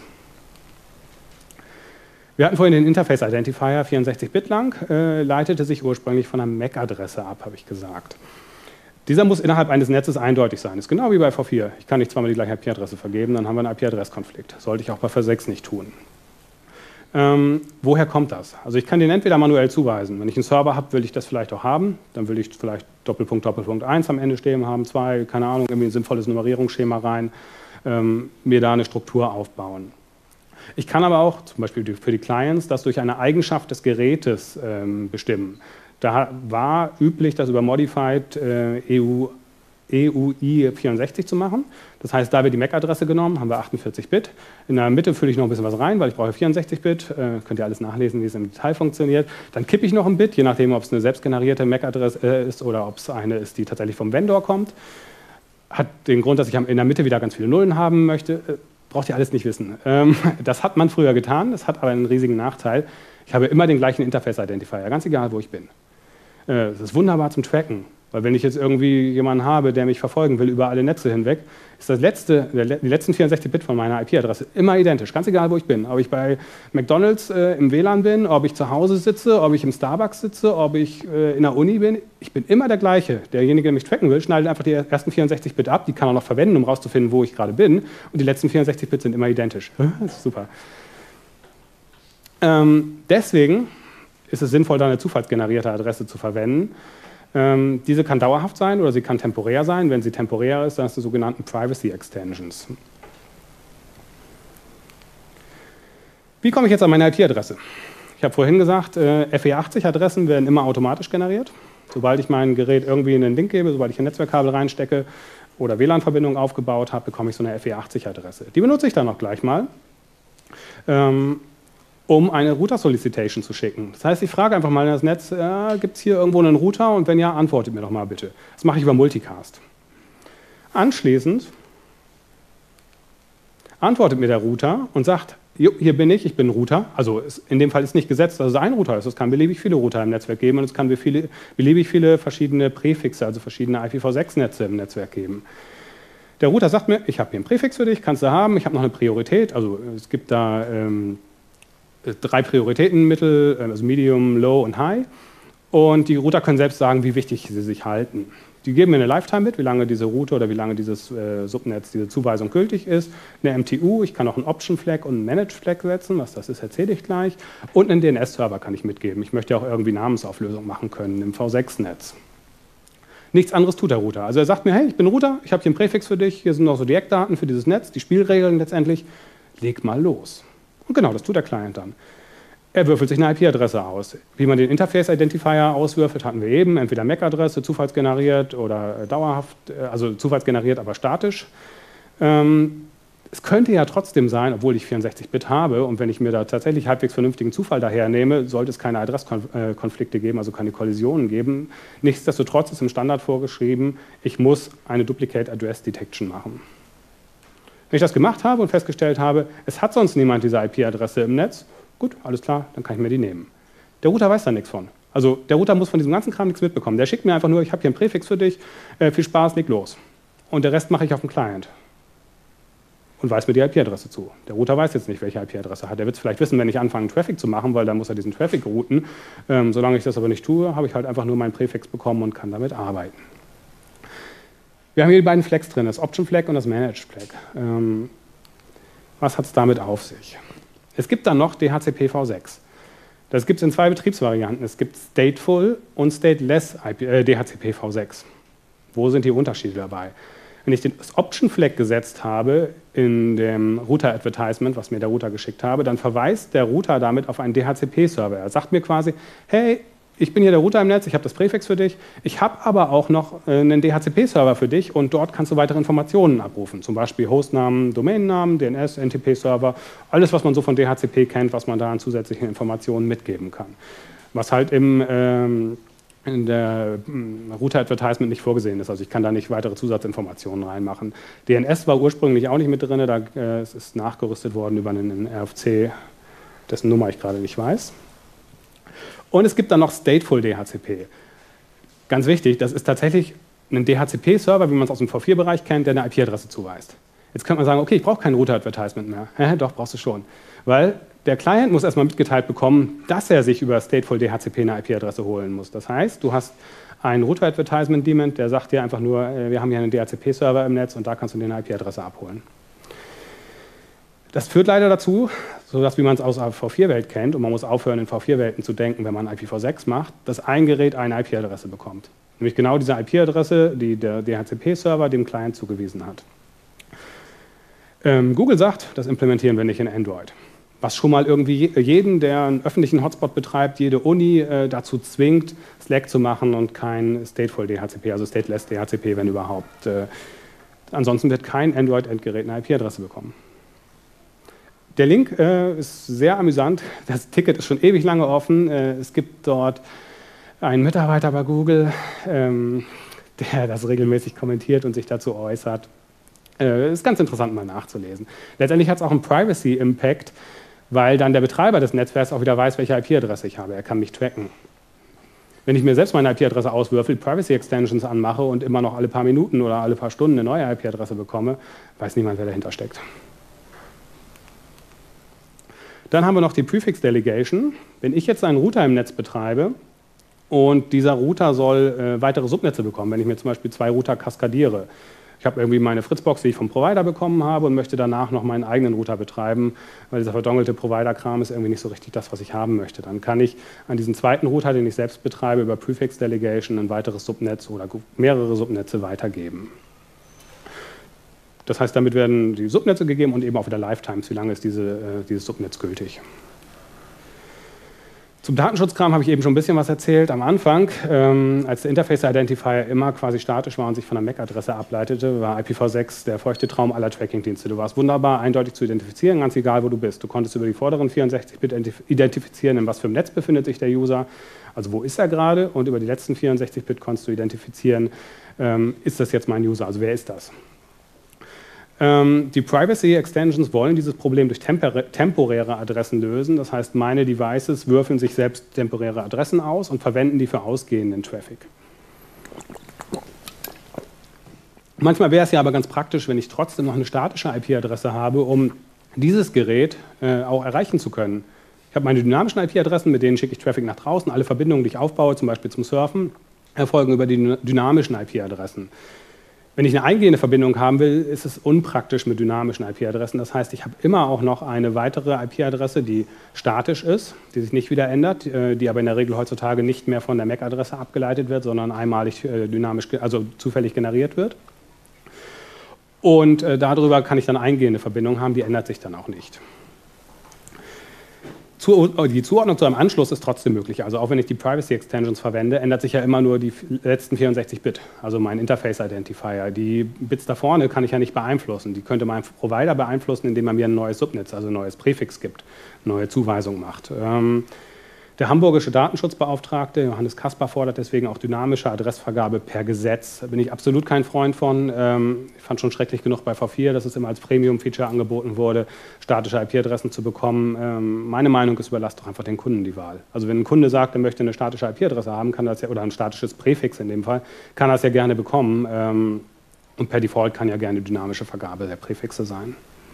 Wir hatten vorhin den Interface Identifier, 64-Bit lang, leitete sich ursprünglich von einer MAC-Adresse ab, habe ich gesagt. Dieser muss innerhalb eines Netzes eindeutig sein. Ist genau wie bei V4. Ich kann nicht zweimal die gleiche IP-Adresse vergeben, dann haben wir einen IP-Adresskonflikt. Sollte ich auch bei V6 nicht tun. Woher kommt das? Also ich kann den entweder manuell zuweisen. Wenn ich einen Server habe, will ich das vielleicht auch haben. Dann will ich vielleicht Doppelpunkt, Doppelpunkt 1 am Ende stehen haben, 2, keine Ahnung, irgendwie ein sinnvolles Nummerierungsschema rein, mir da eine Struktur aufbauen. Ich kann aber auch, zum Beispiel für die Clients, das durch eine Eigenschaft des Gerätes bestimmen. Da war üblich, das über Modified EUI64 zu machen. Das heißt, da wird die MAC-Adresse genommen, haben wir 48-Bit. In der Mitte fülle ich noch ein bisschen was rein, weil ich brauche 64-Bit. Könnt ihr alles nachlesen, wie es im Detail funktioniert. Dann kippe ich noch ein Bit, je nachdem, ob es eine selbstgenerierte MAC-Adresse ist oder ob es eine ist, die tatsächlich vom Vendor kommt. Hat den Grund, dass ich in der Mitte wieder ganz viele Nullen haben möchte. Braucht ihr alles nicht wissen. Das hat man früher getan, das hat aber einen riesigen Nachteil. Ich habe immer den gleichen Interface-Identifier, ganz egal, wo ich bin. Das ist wunderbar zum Tracken, weil wenn ich jetzt irgendwie jemanden habe, der mich verfolgen will über alle Netze hinweg, ist die letzten 64-Bit von meiner IP-Adresse immer identisch, ganz egal, wo ich bin. Ob ich bei McDonald's im WLAN bin, ob ich zu Hause sitze, ob ich im Starbucks sitze, ob ich in der Uni bin, ich bin immer der gleiche. Derjenige, der mich tracken will, schneidet einfach die ersten 64-Bit ab, die kann er noch verwenden, um rauszufinden, wo ich gerade bin, und die letzten 64-Bit sind immer identisch. Das ist super. Deswegen ist es sinnvoll, da eine zufallsgenerierte Adresse zu verwenden. Diese kann dauerhaft sein oder sie kann temporär sein. Wenn sie temporär ist, dann hast du sogenannten Privacy Extensions. Wie komme ich jetzt an meine IP-Adresse? Ich habe vorhin gesagt, FE80-Adressen werden immer automatisch generiert. Sobald ich mein Gerät irgendwie in den Link gebe, sobald ich ein Netzwerkkabel reinstecke oder WLAN-Verbindung aufgebaut habe, bekomme ich so eine FE80-Adresse. Die benutze ich dann auch gleich mal, um eine Router-Solicitation zu schicken. Das heißt, ich frage einfach mal in das Netz, gibt es hier irgendwo einen Router? Und wenn ja, antwortet mir doch mal bitte. Das mache ich über Multicast. Anschließend antwortet mir der Router und sagt, hier bin ich bin Router. Also in dem Fall ist nicht gesetzt, dass es ein Router ist. Es kann beliebig viele Router im Netzwerk geben und es kann beliebig viele verschiedene Präfixe, also verschiedene IPv6-Netze im Netzwerk geben. Der Router sagt mir, ich habe hier einen Präfix für dich, kannst du haben, ich habe noch eine Priorität. Also es gibt da 3 Prioritäten, Mittel, also Medium, Low und High. Und die Router können selbst sagen, wie wichtig sie sich halten. Die geben mir eine Lifetime mit, wie lange diese Route oder wie lange dieses Subnetz, diese Zuweisung gültig ist. Eine MTU, ich kann auch einen Option Flag und einen Manage Flag setzen, was das ist, erzähle ich gleich. Und einen DNS-Server kann ich mitgeben. Ich möchte auch irgendwie Namensauflösung machen können im V6-Netz. Nichts anderes tut der Router. Also er sagt mir, hey, ich bin Router, ich habe hier einen Präfix für dich, hier sind noch so die Eckdaten für dieses Netz, die Spielregeln letztendlich. Leg mal los. Und genau, das tut der Client dann. Er würfelt sich eine IP-Adresse aus. Wie man den Interface-Identifier auswürfelt, hatten wir eben. Entweder MAC-Adresse, zufallsgeneriert oder dauerhaft, also zufallsgeneriert, aber statisch. Es könnte ja trotzdem sein, obwohl ich 64-Bit habe und wenn ich mir da tatsächlich halbwegs vernünftigen Zufall dahernehme, sollte es keine Adresskonflikte geben, also keine Kollisionen geben. Nichtsdestotrotz ist im Standard vorgeschrieben, ich muss eine Duplicate Address Detection machen. Wenn ich das gemacht habe und festgestellt habe, es hat sonst niemand diese IP-Adresse im Netz, gut, alles klar, dann kann ich mir die nehmen. Der Router weiß da nichts von. Also der Router muss von diesem ganzen Kram nichts mitbekommen. Der schickt mir einfach nur, ich habe hier einen Präfix für dich, viel Spaß, leg los. und der Rest mache ich auf dem Client und weise mir die IP-Adresse zu. Der Router weiß jetzt nicht, welche IP-Adresse hat. Der wird es vielleicht wissen, wenn ich anfange, Traffic zu machen, weil dann muss er diesen Traffic routen. Solange ich das aber nicht tue, habe ich halt einfach nur meinen Präfix bekommen und kann damit arbeiten. Wir haben hier die beiden Flags drin, das Option Flag und das Managed Flag. Was hat es damit auf sich? Es gibt dann noch DHCP v6. Das gibt es in zwei Betriebsvarianten. Es gibt Stateful und Stateless DHCP v6. Wo sind die Unterschiede dabei? Wenn ich das Option Flag gesetzt habe in dem Router-Advertisement, was mir der Router geschickt habe, dann verweist der Router damit auf einen DHCP-Server. Er sagt mir quasi, hey, ich bin hier der Router im Netz, ich habe das Präfix für dich, ich habe aber auch noch einen DHCP-Server für dich und dort kannst du weitere Informationen abrufen, zum Beispiel Hostnamen, Domainnamen, DNS, NTP-Server, alles, was man so von DHCP kennt, was man da an zusätzlichen Informationen mitgeben kann. Was halt in der Router-Advertisement nicht vorgesehen ist, also ich kann da nicht weitere Zusatzinformationen reinmachen. DNS war ursprünglich auch nicht mit drin, es ist nachgerüstet worden über einen RFC, dessen Nummer ich gerade nicht weiß. Und es gibt dann noch Stateful DHCP. Ganz wichtig, das ist tatsächlich ein DHCP-Server, wie man es aus dem V4-Bereich kennt, der eine IP-Adresse zuweist. Jetzt könnte man sagen, okay, ich brauche kein Router-Advertisement mehr. Doch, brauchst du schon. Weil der Client muss erstmal mitgeteilt bekommen, dass er sich über Stateful DHCP eine IP-Adresse holen muss. Das heißt, du hast einen Router-Advertisement-Daemon, der sagt dir einfach nur, wir haben hier einen DHCP-Server im Netz und da kannst du dir eine IP-Adresse abholen. Das führt leider dazu, so dass wie man es aus der V4-Welt kennt, und man muss aufhören, in V4-Welten zu denken, wenn man IPv6 macht, dass ein Gerät eine IP-Adresse bekommt. Nämlich genau diese IP-Adresse, die der DHCP-Server dem Client zugewiesen hat. Google sagt, das implementieren wir nicht in Android. Was schon mal irgendwie jeden, der einen öffentlichen Hotspot betreibt, jede Uni dazu zwingt, Slack zu machen und kein Stateful DHCP, also Stateless DHCP, wenn überhaupt. Ansonsten wird kein Android-Endgerät eine IP-Adresse bekommen. Der Link ist sehr amüsant. Das Ticket ist schon ewig lange offen. Es gibt dort einen Mitarbeiter bei Google, der das regelmäßig kommentiert und sich dazu äußert. Ist ganz interessant, mal nachzulesen. Letztendlich hat es auch einen Privacy-Impact, weil dann der Betreiber des Netzwerks auch wieder weiß, welche IP-Adresse ich habe. Er kann mich tracken. Wenn ich mir selbst meine IP-Adresse auswürfel, Privacy-Extensions anmache und immer noch alle paar Minuten oder alle paar Stunden eine neue IP-Adresse bekomme, weiß niemand, wer dahinter steckt. Dann haben wir noch die Prefix Delegation. Wenn ich jetzt einen Router im Netz betreibe und dieser Router soll weitere Subnetze bekommen, wenn ich mir zum Beispiel 2 Router kaskadiere. Ich habe irgendwie meine Fritzbox, die ich vom Provider bekommen habe und möchte danach noch meinen eigenen Router betreiben, weil dieser verdongelte Provider-Kram ist irgendwie nicht so richtig das, was ich haben möchte. Dann kann ich an diesen zweiten Router, den ich selbst betreibe, über Prefix Delegation ein weiteres Subnetz oder mehrere Subnetze weitergeben. Das heißt, damit werden die Subnetze gegeben und eben auch wieder Lifetimes, wie lange ist dieses Subnetz gültig. Zum Datenschutzkram habe ich eben schon ein bisschen was erzählt. Am Anfang, als der Interface-Identifier immer quasi statisch war und sich von der MAC-Adresse ableitete, war IPv6 der feuchte Traum aller Tracking-Dienste. Du warst wunderbar eindeutig zu identifizieren, ganz egal, wo du bist. Du konntest über die vorderen 64-Bit identifizieren, in was für einem Netz befindet sich der User, also wo ist er gerade, und über die letzten 64-Bit konntest du identifizieren, ist das jetzt mein User, also wer ist das? Die Privacy-Extensions wollen dieses Problem durch temporäre Adressen lösen. Das heißt, meine Devices würfeln sich selbst temporäre Adressen aus und verwenden die für ausgehenden Traffic. Manchmal wäre es ja aber ganz praktisch, wenn ich trotzdem noch eine statische IP-Adresse habe, um dieses Gerät auch erreichen zu können. Ich habe meine dynamischen IP-Adressen, mit denen schicke ich Traffic nach draußen. Alle Verbindungen, die ich aufbaue, zum Beispiel zum Surfen, erfolgen über die dynamischen IP-Adressen. Wenn ich eine eingehende Verbindung haben will, ist es unpraktisch mit dynamischen IP-Adressen. Das heißt, ich habe immer auch noch eine weitere IP-Adresse, die statisch ist, die sich nicht wieder ändert, die aber in der Regel heutzutage nicht mehr von der MAC-Adresse abgeleitet wird, sondern einmalig dynamisch, also zufällig generiert wird. Und darüber kann ich dann eingehende Verbindungen haben, die ändert sich dann auch nicht. Die Zuordnung zu einem Anschluss ist trotzdem möglich. Also auch wenn ich die Privacy-Extensions verwende, ändert sich ja immer nur die letzten 64 Bit, also mein Interface-Identifier. Die Bits da vorne kann ich ja nicht beeinflussen. Die könnte mein Provider beeinflussen, indem er mir ein neues Subnetz, also ein neues Präfix gibt, neue Zuweisung macht. Der hamburgische Datenschutzbeauftragte, Johannes Kaspar, fordert deswegen auch dynamische Adressvergabe per Gesetz. Da bin ich absolut kein Freund von. Ich fand schon schrecklich genug bei V4, dass es immer als Premium-Feature angeboten wurde, statische IP-Adressen zu bekommen. Meine Meinung ist, überlasst doch einfach den Kunden die Wahl. Also wenn ein Kunde sagt, er möchte eine statische IP-Adresse haben, kann das ja, oder ein statisches Präfix in dem Fall, kann er es ja gerne bekommen. Und per Default kann ja gerne dynamische Vergabe der Präfixe sein.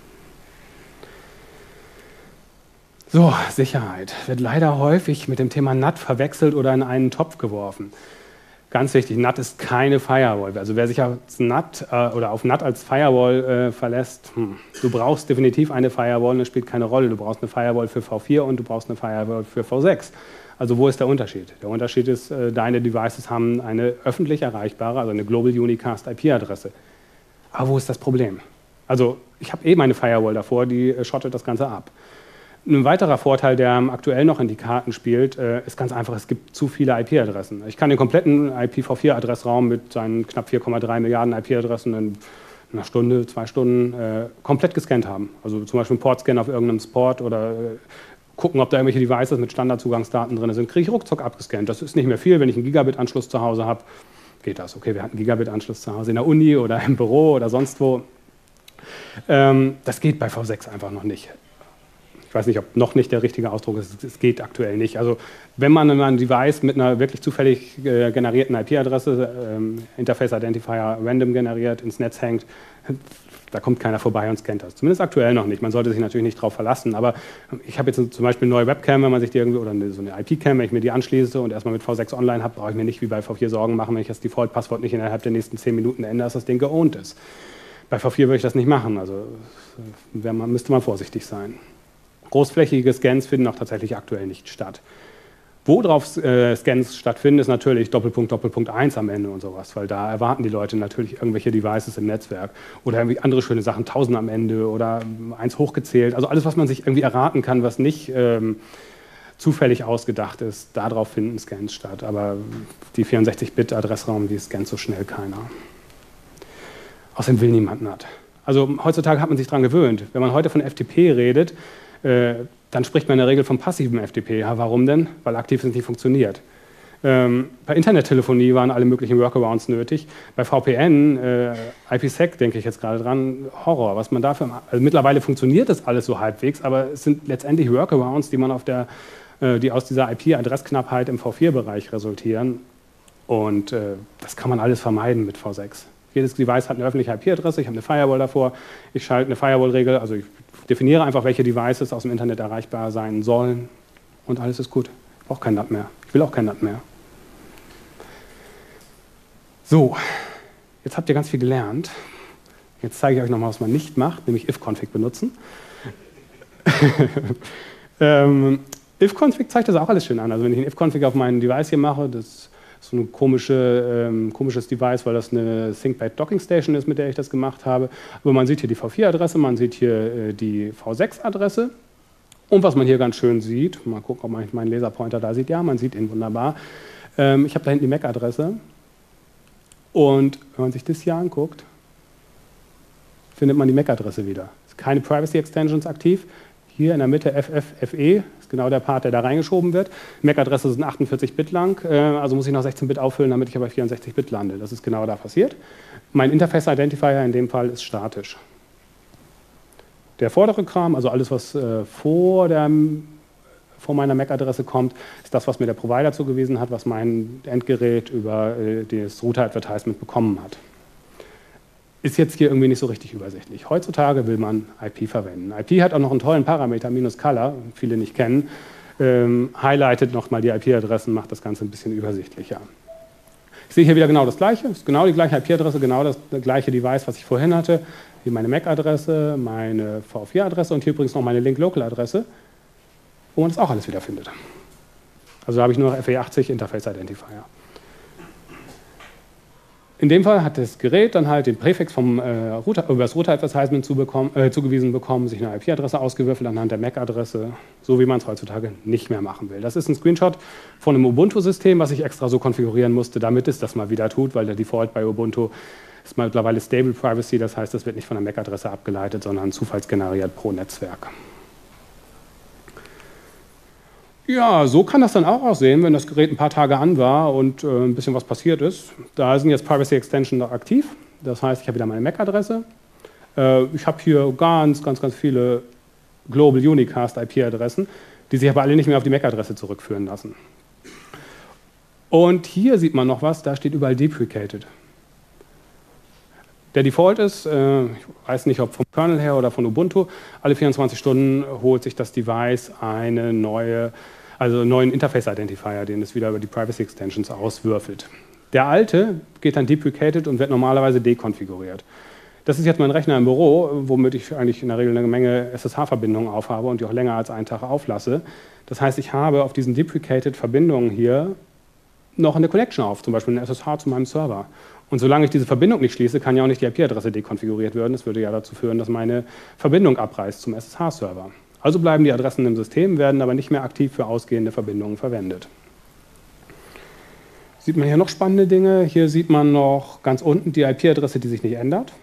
So, Sicherheit wird leider häufig mit dem Thema NAT verwechselt oder in einen Topf geworfen. Ganz wichtig, NAT ist keine Firewall. Also wer sich auf NAT als Firewall verlässt, du brauchst definitiv eine Firewall, das spielt keine Rolle. Du brauchst eine Firewall für V4 und du brauchst eine Firewall für V6. Also wo ist der Unterschied? Der Unterschied ist, deine Devices haben eine öffentlich erreichbare, also eine Global Unicast IP-Adresse. Aber wo ist das Problem? Also ich habe meine Firewall davor, die schottet das Ganze ab. Ein weiterer Vorteil, der aktuell noch in die Karten spielt, ist ganz einfach, es gibt zu viele IP-Adressen. Ich kann den kompletten IPv4-Adressraum mit seinen knapp 4,3 Milliarden IP-Adressen in einer Stunde, 2 Stunden komplett gescannt haben. Also zum Beispiel einen Portscan auf irgendeinem Port oder gucken, ob da irgendwelche Devices mit Standardzugangsdaten drin sind, kriege ich ruckzuck abgescannt. Das ist nicht mehr viel, wenn ich einen Gigabit-Anschluss zu Hause habe, geht das. Okay, wir hatten einen Gigabit-Anschluss zu Hause in der Uni oder im Büro oder sonst wo. Das geht bei V6 einfach noch nicht. Ich weiß nicht, ob noch nicht der richtige Ausdruck ist, es geht aktuell nicht. Also wenn man ein Device mit einer wirklich zufällig generierten IP-Adresse, Interface Identifier random generiert, ins Netz hängt, da kommt keiner vorbei und scannt das. Zumindest aktuell noch nicht. Man sollte sich natürlich nicht darauf verlassen. Aber ich habe jetzt zum Beispiel eine neue Webcam, wenn man sich die irgendwie, oder so eine IP-Cam, wenn ich mir die anschließe und erstmal mit V6 online habe, brauche ich mir nicht wie bei V4 Sorgen machen, wenn ich das Default-Passwort nicht innerhalb der nächsten 10 Minuten ändere, dass das Ding geowned ist. Bei V4 würde ich das nicht machen. Also müsste man vorsichtig sein. Großflächige Scans finden auch tatsächlich aktuell nicht statt. Worauf Scans stattfinden, ist natürlich Doppelpunkt 1 am Ende und sowas, weil da erwarten die Leute natürlich irgendwelche Devices im Netzwerk oder irgendwie andere schöne Sachen, 1000 am Ende oder 1 hochgezählt. Also alles, was man sich irgendwie erraten kann, was nicht zufällig ausgedacht ist, darauf finden Scans statt. Aber die 64-Bit-Adressraum, die scannt so schnell keiner. Außerdem will niemand NAT. Also heutzutage hat man sich daran gewöhnt. Wenn man heute von FTP redet, dann spricht man in der Regel vom passiven FTP. Ja, warum denn? Weil aktiv es nicht funktioniert. Bei Internettelefonie waren alle möglichen Workarounds nötig. Bei VPN, IPsec denke ich jetzt gerade dran, Horror. Was man dafür, also mittlerweile funktioniert das alles so halbwegs, aber es sind letztendlich Workarounds, die man die aus dieser IP-Adressknappheit im V4-Bereich resultieren. Und das kann man alles vermeiden mit V6. Jedes Device hat eine öffentliche IP-Adresse, ich habe eine Firewall davor, ich schalte eine Firewall-Regel, also ich definiere einfach, welche Devices aus dem Internet erreichbar sein sollen und alles ist gut. Ich brauche kein NAT mehr. Ich will auch kein NAT mehr. So, jetzt habt ihr ganz viel gelernt. Jetzt zeige ich euch nochmal, was man nicht macht, nämlich if-config benutzen. If-config zeigt das auch alles schön an. Also wenn ich ein if-config auf meinem Device hier mache, das ist so ein komisches Device, weil das eine ThinkPad Docking Station ist, mit der ich das gemacht habe. Aber man sieht hier die V4-Adresse, man sieht hier die V6-Adresse. Und was man hier ganz schön sieht, mal gucken, ob man meinen Laserpointer da sieht. Ja, man sieht ihn wunderbar. Ich habe da hinten die MAC-Adresse. Und wenn man sich das hier anguckt, findet man die MAC-Adresse wieder. Es sind keine Privacy-Extensions aktiv. Hier in der Mitte FFFE ist genau der Part, der da reingeschoben wird. MAC-Adresse sind 48 Bit lang, also muss ich noch 16 Bit auffüllen, damit ich aber 64 Bit lande. Das ist genau da passiert. Mein Interface Identifier in dem Fall ist statisch. Der vordere Kram, also alles, was vor meiner MAC-Adresse kommt, ist das, was mir der Provider zugewiesen hat, was mein Endgerät über das Router-Advertisement bekommen hat. Ist jetzt hier irgendwie nicht so richtig übersichtlich. Heutzutage will man IP verwenden. IP hat auch noch einen tollen Parameter, -color, viele nicht kennen. Highlightet nochmal die IP-Adressen, macht das Ganze ein bisschen übersichtlicher. Ich sehe hier wieder genau das Gleiche, ist genau die gleiche IP-Adresse, genau das gleiche Device, was ich vorhin hatte. Hier meine MAC-Adresse, meine V4-Adresse und hier übrigens noch meine Link-Local-Adresse, wo man das auch alles wieder findet. Also da habe ich nur noch FE80 Interface Identifier. In dem Fall hat das Gerät dann halt den Präfix über das Router-Advertisement zugewiesen bekommen, sich eine IP-Adresse ausgewürfelt anhand der MAC-Adresse, so wie man es heutzutage nicht mehr machen will. Das ist ein Screenshot von einem Ubuntu-System, was ich extra so konfigurieren musste, damit es das mal wieder tut, weil der Default bei Ubuntu ist mittlerweile Stable Privacy, das heißt, das wird nicht von der MAC-Adresse abgeleitet, sondern zufallsgeneriert pro Netzwerk. Ja, so kann das dann auch aussehen, wenn das Gerät ein paar Tage an war und ein bisschen was passiert ist. Da sind jetzt Privacy Extensions noch aktiv. Das heißt, ich habe wieder meine MAC-Adresse. Ich habe hier ganz viele Global Unicast IP-Adressen, die sich aber alle nicht mehr auf die MAC-Adresse zurückführen lassen. Und hier sieht man noch was, da steht überall deprecated. Der Default ist, ich weiß nicht, ob vom Kernel her oder von Ubuntu, alle 24 Stunden holt sich das Device einen neuen Interface-Identifier, den es wieder über die Privacy-Extensions auswürfelt. Der alte geht dann deprecated und wird normalerweise dekonfiguriert. Das ist jetzt mein Rechner im Büro, womit ich eigentlich in der Regel eine Menge SSH-Verbindungen aufhabe und die auch länger als einen Tag auflasse. Das heißt, ich habe auf diesen deprecated Verbindungen hier noch eine Connection auf, zum Beispiel eine SSH zu meinem Server. Und solange ich diese Verbindung nicht schließe, kann ja auch nicht die IP-Adresse dekonfiguriert werden. Das würde ja dazu führen, dass meine Verbindung abreißt zum SSH-Server. Also bleiben die Adressen im System, werden aber nicht mehr aktiv für ausgehende Verbindungen verwendet. Sieht man hier noch spannende Dinge. Hier sieht man noch ganz unten die IP-Adresse, die sich nicht ändert.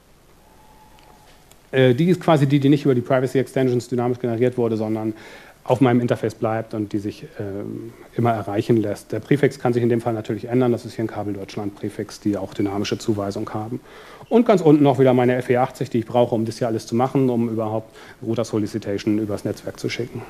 Die ist quasi die nicht über die Privacy Extensions dynamisch generiert wurde, sondern auf meinem Interface bleibt und die sich immer erreichen lässt. Der Präfix kann sich in dem Fall natürlich ändern. Das ist hier ein Kabel Deutschland Präfix, die auch dynamische Zuweisung haben. Und ganz unten noch wieder meine FE80, die ich brauche, um das hier alles zu machen, um überhaupt Router Solicitation übers Netzwerk zu schicken.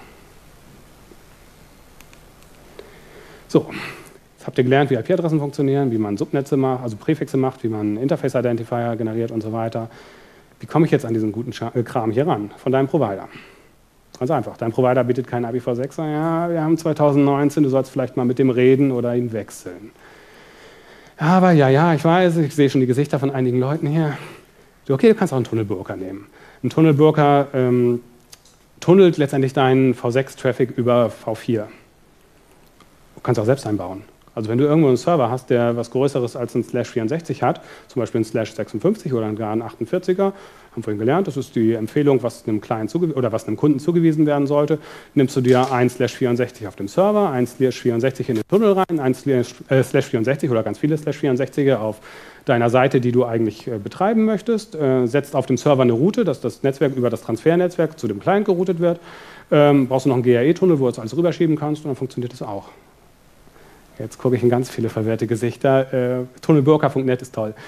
So, jetzt habt ihr gelernt, wie IP-Adressen funktionieren, wie man Subnetze macht, also Präfixe macht, wie man Interface Identifier generiert und so weiter. Wie komme ich jetzt an diesen guten Kram hier ran? Von deinem Provider. Ganz einfach. Dein Provider bietet keinen IPv6 an. Ja, wir haben 2019, du sollst vielleicht mal mit dem reden oder ihn wechseln. Aber ja, ich weiß, ich sehe schon die Gesichter von einigen Leuten hier. Okay, du kannst auch einen Tunnelburger nehmen. Ein Tunnelburger tunnelt letztendlich deinen V6-Traffic über V4. Du kannst auch selbst einbauen. Also wenn du irgendwo einen Server hast, der was Größeres als ein /64 hat, zum Beispiel ein /56 oder gar ein 48er, haben wir vorhin gelernt, das ist die Empfehlung, was einem Client oder was einem Kunden zugewiesen werden sollte, nimmst du dir ein /64 auf dem Server, ein /64 in den Tunnel rein, ein /64 oder ganz viele /64er auf deiner Seite, die du eigentlich betreiben möchtest, setzt auf dem Server eine Route, dass das Netzwerk über das Transfernetzwerk zu dem Client geroutet wird, brauchst du noch einen GAE-Tunnel, wo du das alles rüberschieben kannst und dann funktioniert das auch. Jetzt gucke ich in ganz viele verwirrte Gesichter. Tunnelburka.net ist toll.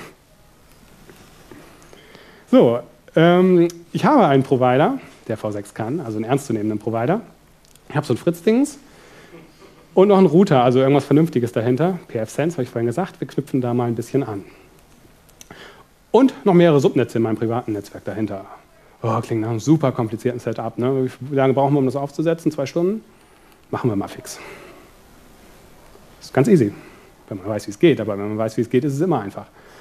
So, ich habe einen Provider, der V6 kann, also einen ernstzunehmenden Provider. Ich habe so ein Fritz-Dings und noch einen Router, also irgendwas Vernünftiges dahinter. pfSense, habe ich vorhin gesagt, wir knüpfen da mal ein bisschen an. Und noch mehrere Subnetze in meinem privaten Netzwerk dahinter. Oh, klingt nach einem super komplizierten Setup. Ne? Wie lange brauchen wir, um das aufzusetzen? 2 Stunden? Machen wir mal fix. Das ist ganz easy, wenn man weiß, wie es geht. Aber wenn man weiß, wie es geht, ist es immer einfach.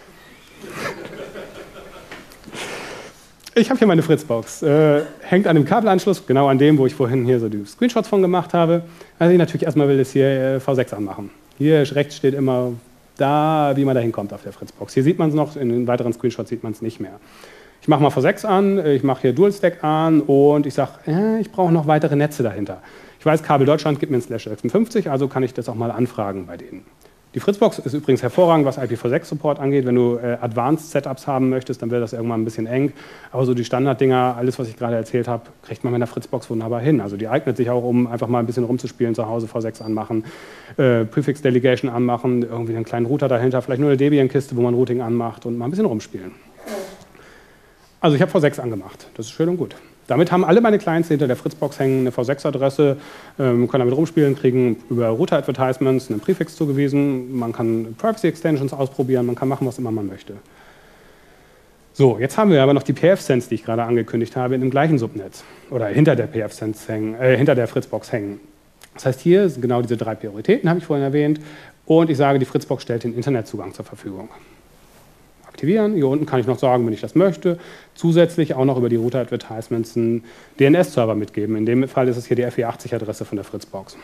Ich habe hier meine Fritzbox. Hängt an dem Kabelanschluss, genau an dem, wo ich vorhin hier so die Screenshots von gemacht habe. Also ich natürlich erstmal will das hier V6 anmachen. Hier rechts steht immer da, wie man da hinkommt auf der Fritzbox. Hier sieht man es noch, in den weiteren Screenshots sieht man es nicht mehr. Ich mache mal V6 an, ich mache hier Dual Stack an und ich sage, ich brauche noch weitere Netze dahinter. Ich weiß, Kabel Deutschland gibt mir ein /56, also kann ich das auch mal anfragen bei denen. Die Fritzbox ist übrigens hervorragend, was IPv6-Support angeht. Wenn du Advanced Setups haben möchtest, dann wird das irgendwann ein bisschen eng. Aber so die Standarddinger, alles, was ich gerade erzählt habe, kriegt man mit der Fritzbox wunderbar hin. Also die eignet sich auch, um einfach mal ein bisschen rumzuspielen, zu Hause V6 anmachen, Prefix Delegation anmachen, irgendwie einen kleinen Router dahinter, vielleicht nur eine Debian-Kiste, wo man Routing anmacht und mal ein bisschen rumspielen. Also ich habe V6 angemacht, das ist schön und gut. Damit haben alle meine Clients, die hinter der Fritzbox hängen, eine V6-Adresse, können damit rumspielen, kriegen über Router-Advertisements einen Präfix zugewiesen, man kann Privacy-Extensions ausprobieren, man kann machen, was immer man möchte. So, jetzt haben wir aber noch die pfSense, die ich gerade angekündigt habe, in dem gleichen Subnetz oder hinter der pfSense hängen, hinter der Fritzbox hängen. Das heißt, hier sind genau diese 3 Prioritäten, habe ich vorhin erwähnt, und ich sage, die Fritzbox stellt den Internetzugang zur Verfügung. Aktivieren. Hier unten kann ich noch sagen, wenn ich das möchte, zusätzlich auch noch über die Router-Advertisements einen DNS-Server mitgeben. In dem Fall ist es hier die FE80-Adresse von der Fritzbox.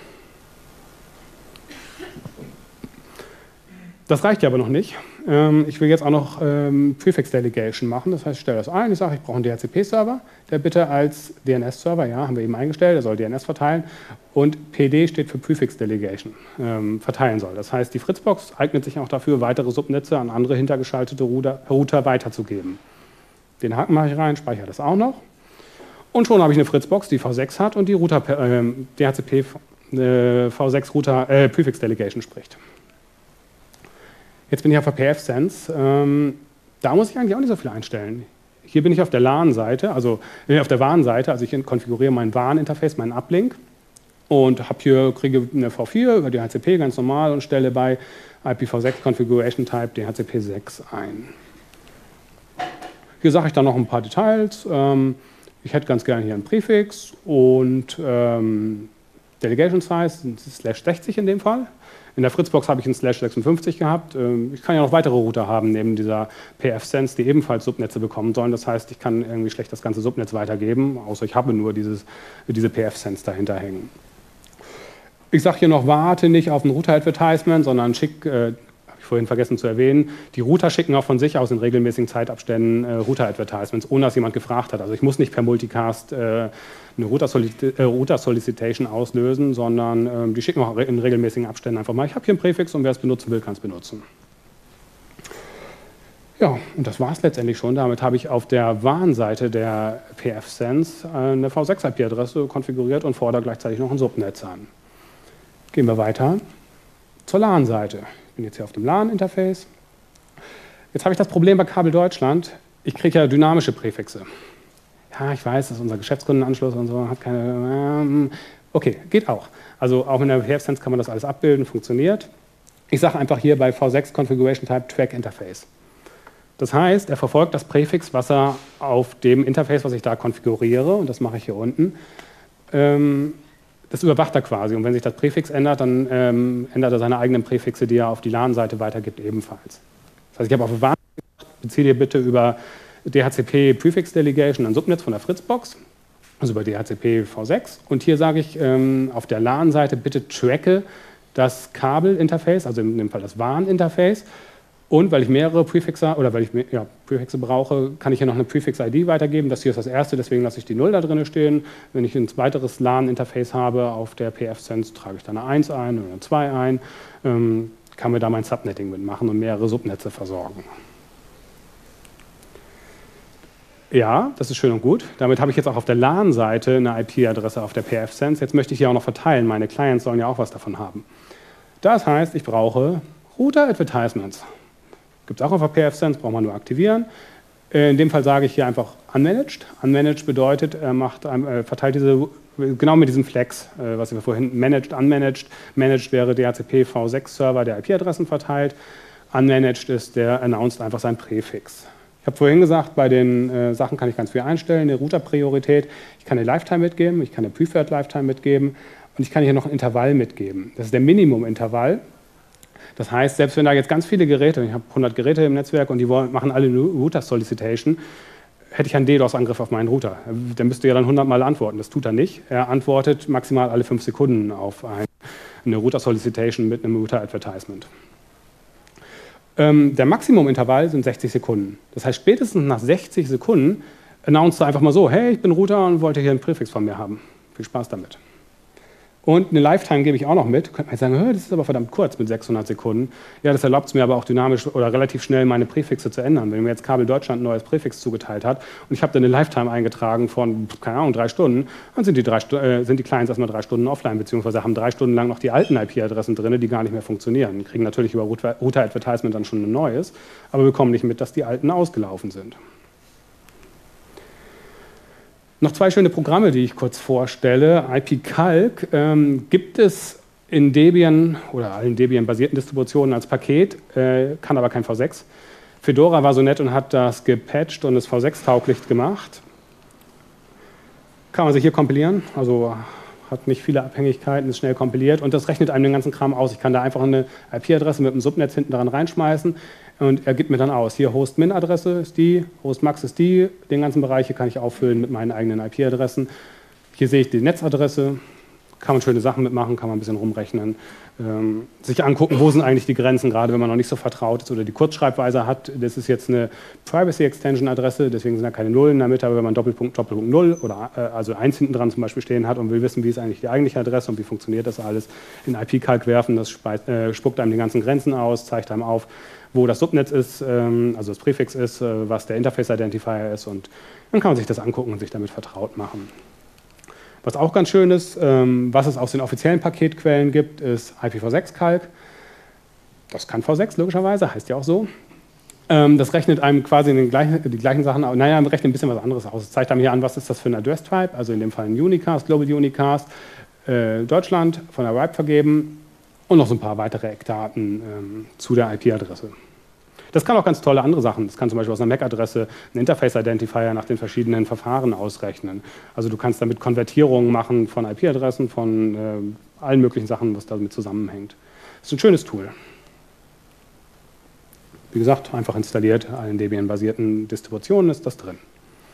Das reicht ja aber noch nicht. Ich will jetzt auch noch Prefix Delegation machen. Das heißt, ich stelle das ein, ich sage, ich brauche einen DHCP-Server, der bitte als DNS-Server, ja, haben wir eben eingestellt, der soll DNS verteilen. Und PD steht für Prefix Delegation, verteilen soll. Das heißt, die Fritzbox eignet sich auch dafür, weitere Subnetze an andere hintergeschaltete Router weiterzugeben. Den Haken mache ich rein, speichere das auch noch. Und schon habe ich eine Fritzbox, die V6 hat und die Router, DHCP V6 Router Prefix Delegation spricht. Jetzt bin ich auf der pfSense. Da muss ich eigentlich auch nicht so viel einstellen. Hier bin ich auf der LAN-Seite, also auf der WAN-Seite, also ich konfiguriere mein WAN-Interface, meinen Uplink und kriege eine V4 über DHCP ganz normal und stelle bei IPv6 Configuration Type DHCP 6 ein. Hier sage ich dann noch ein paar Details. Ich hätte ganz gerne hier einen Präfix und Delegation Size, /60 in dem Fall. In der Fritzbox habe ich einen /56 gehabt. Ich kann ja noch weitere Router haben, neben dieser PF-Sense, die ebenfalls Subnetze bekommen sollen. Das heißt, ich kann irgendwie schlecht das ganze Subnetz weitergeben, außer ich habe nur diese PF-Sense dahinter hängen. Ich sage hier noch, warte nicht auf ein Router-Advertisement, sondern schick, habe ich vorhin vergessen zu erwähnen, die Router schicken auch von sich aus in regelmäßigen Zeitabständen Router-Advertisements, ohne dass jemand gefragt hat. Also ich muss nicht per Multicast eine Router-Solicitation auslösen, sondern die schicken auch in regelmäßigen Abständen einfach mal, ich habe hier einen Präfix und wer es benutzen will, kann es benutzen. Ja, und das war es letztendlich schon. Damit habe ich auf der WAN-Seite der PF-Sense eine V6-IP-Adresse konfiguriert und fordere gleichzeitig noch ein Subnetz an. Gehen wir weiter zur LAN-Seite. Ich bin jetzt hier auf dem LAN-Interface. Jetzt habe ich das Problem bei Kabel Deutschland, ich kriege ja dynamische Präfixe. Ja, ich weiß, das ist unser Geschäftskundenanschluss und so, hat keine... okay, geht auch. Also auch in der PF-Sense kann man das alles abbilden, funktioniert. Ich sage einfach hier bei V6 Configuration Type Track Interface. Das heißt, er verfolgt das Präfix, was er auf dem Interface, was ich da konfiguriere, und das mache ich hier unten, das überwacht er quasi. Und wenn sich das Präfix ändert, dann ändert er seine eigenen Präfixe, die er auf die LAN-Seite weitergibt, ebenfalls. Das heißt, ich habe auf WAN gesagt, beziehe dir bitte über DHCP Prefix Delegation ein Subnetz von der Fritzbox, also über DHCP V6. Und hier sage ich auf der LAN-Seite, bitte tracke das Kabelinterface, also in dem Fall das WAN-Interface. Und weil ich mehrere Prefixe oder weil ich Prefixe brauche, kann ich hier noch eine Prefix-ID weitergeben. Das hier ist das erste, deswegen lasse ich die 0 da drin stehen. Wenn ich ein weiteres LAN-Interface habe auf der PF-Sense, trage ich da eine 1 ein oder eine 2 ein. Kann mir da mein Subnetting mitmachen und mehrere Subnetze versorgen. Ja, das ist schön und gut. Damit habe ich jetzt auch auf der LAN-Seite eine IP-Adresse auf der PF-Sense. Jetzt möchte ich die auch noch verteilen. Meine Clients sollen ja auch was davon haben. Das heißt, ich brauche Router-Advertisements. Gibt es auch auf der PF-Sense, braucht man nur aktivieren. In dem Fall sage ich hier einfach unmanaged. Unmanaged bedeutet, er verteilt diese, genau mit diesem Flex, was wir vorhin managed, unmanaged. Managed wäre DHCP V6-Server, der IP-Adressen verteilt. Unmanaged ist, der announced einfach sein Präfix. Ich habe vorhin gesagt, bei den Sachen kann ich ganz viel einstellen, eine Router-Priorität. Ich kann eine Lifetime mitgeben, ich kann eine Preferred Lifetime mitgeben und ich kann hier noch ein Intervall mitgeben. Das ist der Minimum-Intervall. Das heißt, selbst wenn da jetzt ganz viele Geräte, ich habe 100 Geräte im Netzwerk und die machen alle eine Router-Solicitation, hätte ich einen DDoS-Angriff auf meinen Router. Der müsste ja dann 100 Mal antworten. Das tut er nicht. Er antwortet maximal alle 5 Sekunden auf eine Router-Solicitation mit einem Router-Advertisement. Der Maximumintervall sind 60 Sekunden. Das heißt, spätestens nach 60 Sekunden announced er einfach mal so, hey, ich bin Router und wollte hier einen Präfix von mir haben. Viel Spaß damit. Und eine Lifetime gebe ich auch noch mit. Könnte man jetzt sagen, das ist aber verdammt kurz mit 600 Sekunden. Ja, das erlaubt es mir aber auch dynamisch oder relativ schnell meine Präfixe zu ändern. Wenn mir jetzt Kabel Deutschland ein neues Präfix zugeteilt hat und ich habe da eine Lifetime eingetragen von, keine Ahnung, 3 Stunden, dann sind die Clients erstmal 3 Stunden offline, beziehungsweise haben 3 Stunden lang noch die alten IP-Adressen drin, die gar nicht mehr funktionieren. Die kriegen natürlich über Router-Advertisement dann schon ein neues, aber bekommen nicht mit, dass die alten ausgelaufen sind. Noch 2 schöne Programme, die ich kurz vorstelle. ipcalc gibt es in Debian oder allen Debian-basierten Distributionen als Paket, kann aber kein V6. Fedora war so nett und hat das gepatcht und es V6-tauglich gemacht. Kann man sich hier kompilieren, also hat nicht viele Abhängigkeiten, ist schnell kompiliert und das rechnet einem den ganzen Kram aus. Ich kann da einfach eine IP-Adresse mit einem Subnetz hinten dran reinschmeißen und er gibt mir dann aus. Hier Host-Min-Adresse ist die, Host-Max ist die, den ganzen Bereich hier kann ich auffüllen mit meinen eigenen IP-Adressen. Hier sehe ich die Netzadresse, kann man schöne Sachen mitmachen, kann man ein bisschen rumrechnen, sich angucken, wo sind eigentlich die Grenzen, gerade wenn man noch nicht so vertraut ist oder die Kurzschreibweise hat. Das ist jetzt eine Privacy-Extension-Adresse, deswegen sind da keine Nullen damit, aber wenn man Doppelpunkt, Doppelpunkt 0 oder also 1 hinten dran zum Beispiel stehen hat und will wissen, wie ist eigentlich die eigentliche Adresse und wie funktioniert das alles, in ipcalc werfen, das spuckt einem die ganzen Grenzen aus, zeigt einem auf, wo das Subnetz ist, also das Präfix ist, was der Interface-Identifier ist und dann kann man sich das angucken und sich damit vertraut machen. Was auch ganz schön ist, was es aus den offiziellen Paketquellen gibt, ist IPv6-Calc. Das kann V6 logischerweise, heißt ja auch so. Das rechnet einem quasi die gleichen Sachen, naja, rechnet ein bisschen was anderes aus. Es zeigt einem hier an, was ist das für ein Address-Type, also in dem Fall ein Unicast, Global Unicast, Deutschland von der RIPE vergeben und noch so ein paar weitere Eckdaten zu der IP-Adresse. Das kann auch ganz tolle andere Sachen. Das kann zum Beispiel aus einer MAC-Adresse einen Interface-Identifier nach den verschiedenen Verfahren ausrechnen. Also du kannst damit Konvertierungen machen von IP-Adressen, von allen möglichen Sachen, was damit zusammenhängt. Das ist ein schönes Tool. Wie gesagt, einfach installiert, allen Debian-basierten Distributionen ist das drin.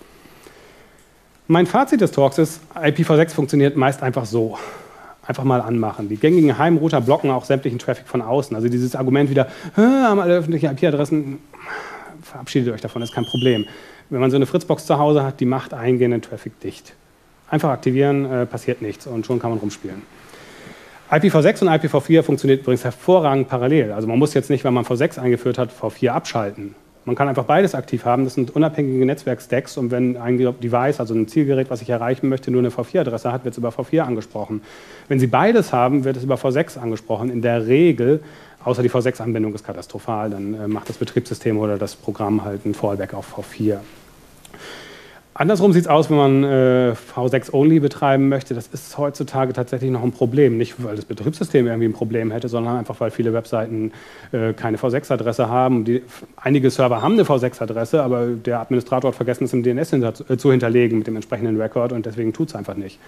Mein Fazit des Talks ist, IPv6 funktioniert meist einfach so. Einfach mal anmachen. Die gängigen Heimrouter blocken auch sämtlichen Traffic von außen. Also dieses Argument wieder, haben alle öffentliche IP-Adressen, verabschiedet euch davon, ist kein Problem. Wenn man so eine Fritzbox zu Hause hat, die macht eingehenden Traffic dicht. Einfach aktivieren, passiert nichts und schon kann man rumspielen. IPv6 und IPv4 funktioniert übrigens hervorragend parallel. Also man muss jetzt nicht, wenn man V6 eingeführt hat, V4 abschalten. Man kann einfach beides aktiv haben. Das sind unabhängige Netzwerkstacks und wenn ein Device, also ein Zielgerät, was ich erreichen möchte, nur eine V4-Adresse hat, wird es über V4 angesprochen. Wenn Sie beides haben, wird es über V6 angesprochen. In der Regel, außer die V6-Anbindung ist katastrophal, dann macht das Betriebssystem oder das Programm halt ein Fallback auf V4. Andersrum sieht es aus, wenn man V6-Only betreiben möchte. Das ist heutzutage tatsächlich noch ein Problem. Nicht, weil das Betriebssystem irgendwie ein Problem hätte, sondern einfach, weil viele Webseiten keine V6-Adresse haben. Einige Server haben eine V6-Adresse, aber der Administrator hat vergessen, es im DNS zu hinterlegen mit dem entsprechenden Record und deswegen tut es einfach nicht.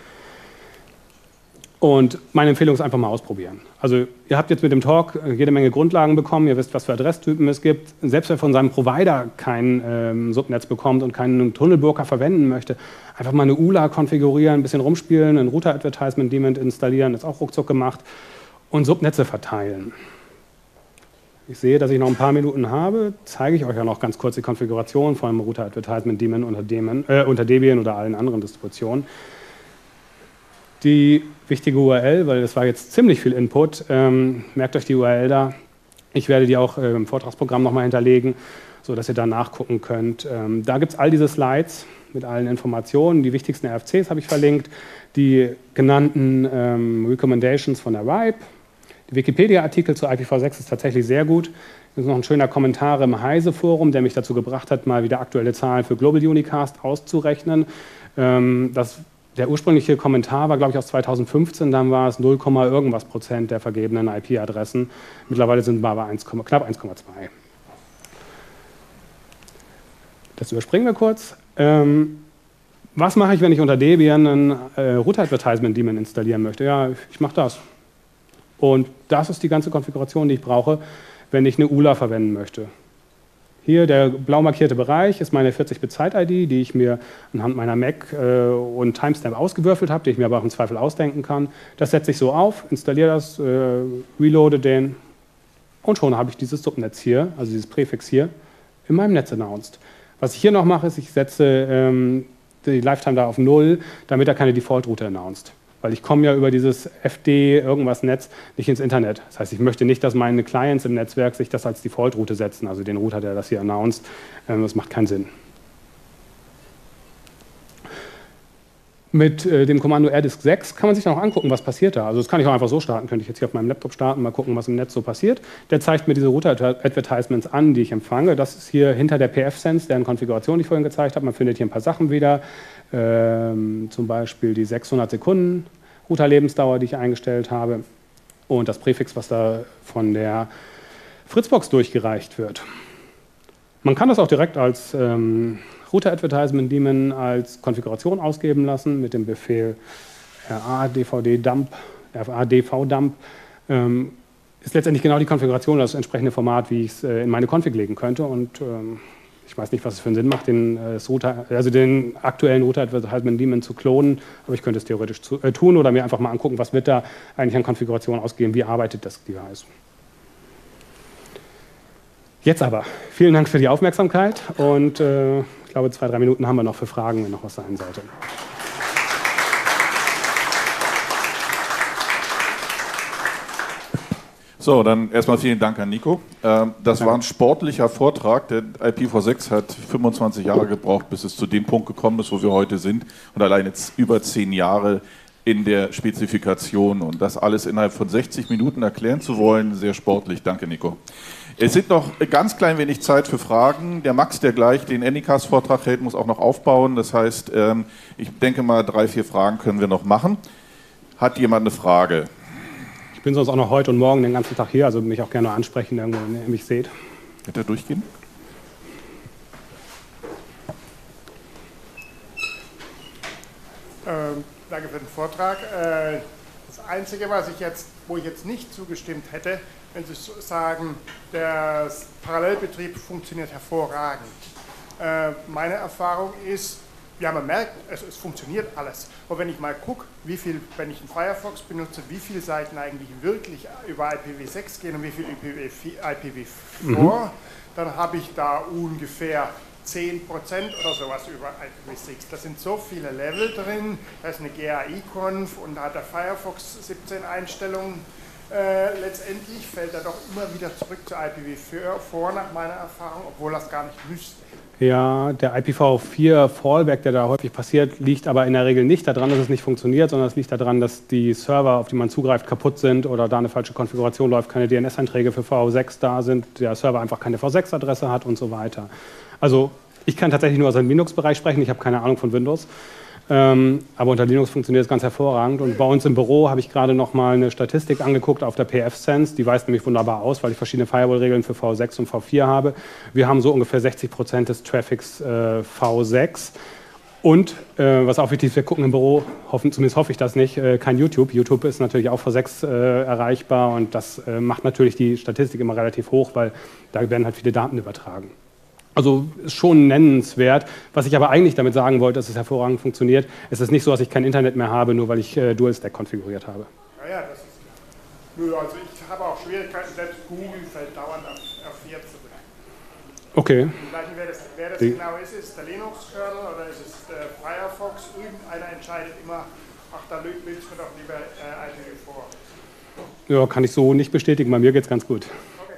Und meine Empfehlung ist einfach mal ausprobieren. Also ihr habt jetzt mit dem Talk jede Menge Grundlagen bekommen, ihr wisst, was für Adresstypen es gibt. Selbst wenn von seinem Provider kein Subnetz bekommt und keinen Tunnelburger verwenden möchte, einfach mal eine ULA konfigurieren, ein bisschen rumspielen, ein Router-Advertisement-Daemon installieren, ist auch ruckzuck gemacht, und Subnetze verteilen. Ich sehe, dass ich noch ein paar Minuten habe, zeige ich euch ja noch ganz kurz die Konfiguration von einem Router-Advertisement-Daemon unter Debian oder allen anderen Distributionen. Die wichtige URL, weil das war jetzt ziemlich viel Input, merkt euch die URL da. Ich werde die auch im Vortragsprogramm nochmal hinterlegen, sodass ihr da nachgucken könnt. Da gibt es all diese Slides mit allen Informationen. Die wichtigsten RFCs habe ich verlinkt, die genannten Recommendations von der RIPE. Die Wikipedia-Artikel zu IPv6 ist tatsächlich sehr gut. Da ist noch ein schöner Kommentar im Heise-Forum, der mich dazu gebracht hat, mal wieder aktuelle Zahlen für Global Unicast auszurechnen. Der ursprüngliche Kommentar war, glaube ich, aus 2015, dann war es 0, irgendwas % der vergebenen IP-Adressen. Mittlerweile sind wir aber knapp 1,2. Das überspringen wir kurz. Was mache ich, wenn ich unter Debian ein Router-Advertisement-Daemon installieren möchte? Ja, ich mache das. Und das ist die ganze Konfiguration, die ich brauche, wenn ich eine ULA verwenden möchte. Hier der blau markierte Bereich ist meine 40-Bit-Site-ID, die ich mir anhand meiner MAC und Timestamp ausgewürfelt habe, die ich mir aber auch im Zweifel ausdenken kann. Das setze ich so auf, installiere das, reloade den und schon habe ich dieses Subnetz hier, also dieses Präfix hier, in meinem Netz announced. Was ich hier noch mache, ist, ich setze die Lifetime da auf 0, damit er keine Default-Route announced. Weil ich komme ja über dieses FD-Irgendwas-Netz nicht ins Internet. Das heißt, ich möchte nicht, dass meine Clients im Netzwerk sich das als Default-Route setzen, also den Router, der das hier announced. Das macht keinen Sinn. Mit dem Kommando rdisk6 kann man sich dann auch angucken, was passiert da. Also das kann ich auch einfach so starten, könnte ich jetzt hier auf meinem Laptop starten, mal gucken, was im Netz so passiert. Der zeigt mir diese Router-Advertisements an, die ich empfange. Das ist hier hinter der PF-Sense, deren Konfiguration, die ich vorhin gezeigt habe. Man findet hier ein paar Sachen wieder, zum Beispiel die 600 Sekunden Router-Lebensdauer, die ich eingestellt habe, und das Präfix, was da von der Fritzbox durchgereicht wird. Man kann das auch direkt als Router-Advertisement-Daemon als Konfiguration ausgeben lassen mit dem Befehl radvdump. Ist letztendlich genau die Konfiguration, das entsprechende Format, wie ich es in meine Config legen könnte. Und ich weiß nicht, was es für einen Sinn macht, den aktuellen Router-Advertisement-Daemon zu klonen, aber ich könnte es theoretisch tun oder mir einfach mal angucken, was wird da eigentlich an Konfiguration ausgegeben, wie arbeitet das Device. Jetzt aber, vielen Dank für die Aufmerksamkeit und ich glaube, 2-3 Minuten haben wir noch für Fragen, wenn noch was sein sollte. So, dann erstmal vielen Dank an Nico. Das war ein sportlicher Vortrag. Der IPv6 hat 25 Jahre gebraucht, bis es zu dem Punkt gekommen ist, wo wir heute sind. Und allein jetzt über 10 Jahre in der Spezifikation. Und das alles innerhalb von 60 Minuten erklären zu wollen, sehr sportlich. Danke, Nico. Es sind noch ganz klein wenig Zeit für Fragen. Der Max, der gleich den Anycast-Vortrag hält, muss auch noch aufbauen. Das heißt, ich denke mal, 3-4 Fragen können wir noch machen. Hat jemand eine Frage? Ich bin sonst auch noch heute und morgen den ganzen Tag hier, also mich auch gerne ansprechen, irgendwo, wenn ihr mich seht. Wird er durchgehen? Danke für den Vortrag. Das Einzige, wo ich jetzt nicht zugestimmt hätte, wenn Sie sagen, der Parallelbetrieb funktioniert hervorragend. Meine Erfahrung ist, ja, man merkt, es funktioniert alles. Aber wenn ich mal gucke, wenn ich einen Firefox benutze, wie viele Seiten eigentlich wirklich über IPv6 gehen und wie viel IPv4, dann habe ich da ungefähr 10% oder sowas über IPv6. Da sind so viele Level drin, da ist eine GAI-Conf und da hat der Firefox 17 Einstellungen. Letztendlich fällt er doch immer wieder zurück zu IPv4 nach meiner Erfahrung, obwohl das gar nicht müsste. Ja, der IPv4-Fallback, der da häufig passiert, liegt aber in der Regel nicht daran, dass es nicht funktioniert, sondern es liegt daran, dass die Server, auf die man zugreift, kaputt sind oder da eine falsche Konfiguration läuft, keine DNS-Einträge für V6 da sind, der Server einfach keine V6-Adresse hat und so weiter. Also ich kann tatsächlich nur aus dem Linux-Bereich sprechen, ich habe keine Ahnung von Windows. Aber unter Linux funktioniert es ganz hervorragend. Und bei uns im Büro habe ich gerade noch mal eine Statistik angeguckt auf der pfSense. Die weist nämlich wunderbar aus, weil ich verschiedene Firewall-Regeln für V6 und V4 habe. Wir haben so ungefähr 60% des Traffics V6. Und was auch wichtig ist, wir gucken im Büro, zumindest hoffe ich das nicht, kein YouTube. YouTube ist natürlich auch V6 erreichbar und das macht natürlich die Statistik immer relativ hoch, weil da werden halt viele Daten übertragen. Also ist schon nennenswert. Was ich aber eigentlich damit sagen wollte, dass es hervorragend funktioniert, es ist nicht so, dass ich kein Internet mehr habe, nur weil ich Dual-Stack konfiguriert habe. Ja, das ist klar. Nö, also ich habe auch Schwierigkeiten, selbst Google fällt dauernd auf 4 zurück. Okay. Wer das genau ist es der Linux-Kernel oder ist es der Firefox? Irgendeiner entscheidet immer, ach, da willst du doch lieber IPv4. Ja, kann ich so nicht bestätigen, bei mir geht es ganz gut.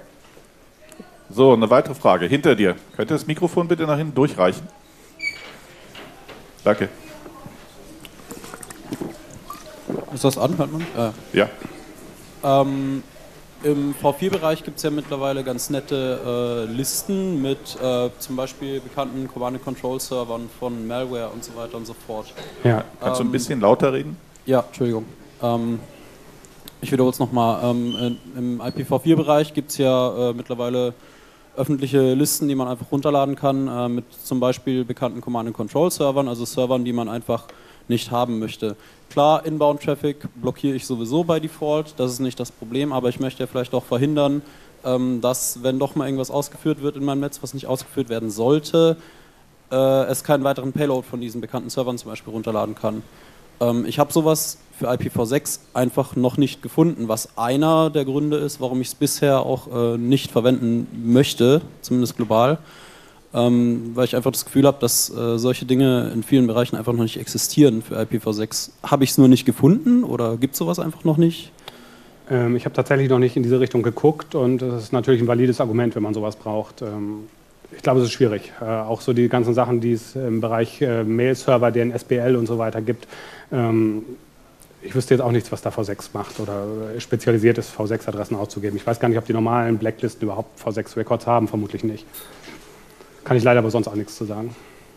So, eine weitere Frage. Hinter dir. Könnt ihr das Mikrofon bitte nach hinten durchreichen? Danke. Ist das an? Hört man? Ja. Im V4-Bereich gibt es ja mittlerweile ganz nette Listen mit zum Beispiel bekannten Command-and-Control-Servern von Malware und so weiter und so fort. Ja. Kannst du ein bisschen lauter reden? Ja, Entschuldigung. Ich wiederhole es nochmal. Im IPv4-Bereich gibt es ja mittlerweile öffentliche Listen, die man einfach runterladen kann, mit zum Beispiel bekannten Command-and-Control-Servern, also Servern, die man einfach nicht haben möchte. Klar, Inbound-Traffic blockiere ich sowieso bei Default, das ist nicht das Problem, aber ich möchte ja vielleicht auch verhindern, dass, wenn doch mal irgendwas ausgeführt wird in meinem Netz, was nicht ausgeführt werden sollte, es keinen weiteren Payload von diesen bekannten Servern zum Beispiel runterladen kann. Ich habe sowas für IPv6 einfach noch nicht gefunden, was einer der Gründe ist, warum ich es bisher auch nicht verwenden möchte, zumindest global, weil ich einfach das Gefühl habe, dass solche Dinge in vielen Bereichen einfach noch nicht existieren für IPv6. Habe ich es nur nicht gefunden oder gibt es sowas einfach noch nicht? Ich habe tatsächlich noch nicht in diese Richtung geguckt und das ist natürlich ein valides Argument, wenn man sowas braucht. Ich glaube, es ist schwierig. Auch so die ganzen Sachen, die es im Bereich Mail-Server, DNSBL und so weiter gibt. Ich wüsste jetzt auch nichts, was da V6 macht oder spezialisiert ist, V6-Adressen auszugeben. Ich weiß gar nicht, ob die normalen Blacklisten überhaupt V6-Records haben, vermutlich nicht. Kann ich leider aber sonst auch nichts zu sagen.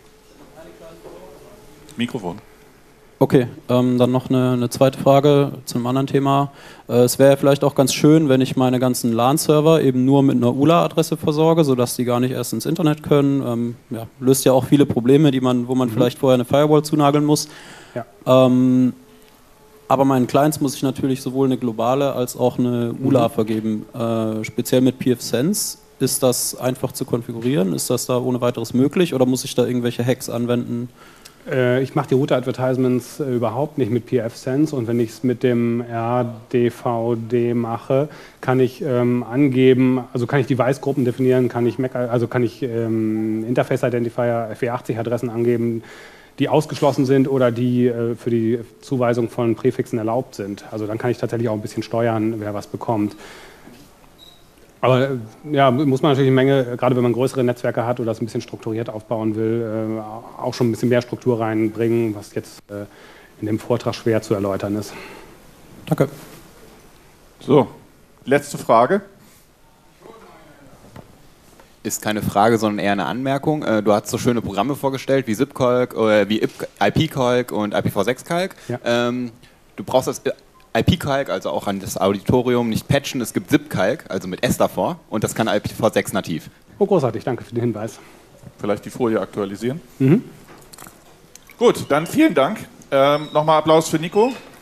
Mikrofon. Okay, dann noch eine zweite Frage zu einem anderen Thema. Es wäre ja vielleicht auch ganz schön, wenn ich meine ganzen LAN-Server eben nur mit einer ULA-Adresse versorge, sodass die gar nicht erst ins Internet können. Ja, löst ja auch viele Probleme, wo man vielleicht vorher eine Firewall zunageln muss. Ja. Aber meinen Clients muss ich natürlich sowohl eine globale als auch eine ULA vergeben. Speziell mit pfSense. Ist das einfach zu konfigurieren? Ist das da ohne weiteres möglich oder muss ich da irgendwelche Hacks anwenden? Ich mache die Router-Advertisements überhaupt nicht mit pfSense und wenn ich es mit dem RDVD mache, kann ich angeben, also kann ich Device-Gruppen definieren, kann ich Interface-Identifier FE80-Adressen angeben, die ausgeschlossen sind oder die für die Zuweisung von Präfixen erlaubt sind. Also dann kann ich tatsächlich auch ein bisschen steuern, wer was bekommt. Aber ja, muss man natürlich eine Menge, gerade wenn man größere Netzwerke hat oder das ein bisschen strukturiert aufbauen will, auch schon ein bisschen mehr Struktur reinbringen, was jetzt in dem Vortrag schwer zu erläutern ist. Danke. So, letzte Frage. Ist keine Frage, sondern eher eine Anmerkung. Du hast so schöne Programme vorgestellt wie ZipCalc, wie IP-Calc und IPv6-Calc. Ja. Du brauchst das IP-Calc, also auch an das Auditorium, nicht patchen. Es gibt ZIP-Calc, also mit S davor, und das kann IPv6 nativ. Oh, großartig, danke für den Hinweis. Vielleicht die Folie aktualisieren. Gut, dann vielen Dank. Nochmal Applaus für Nico.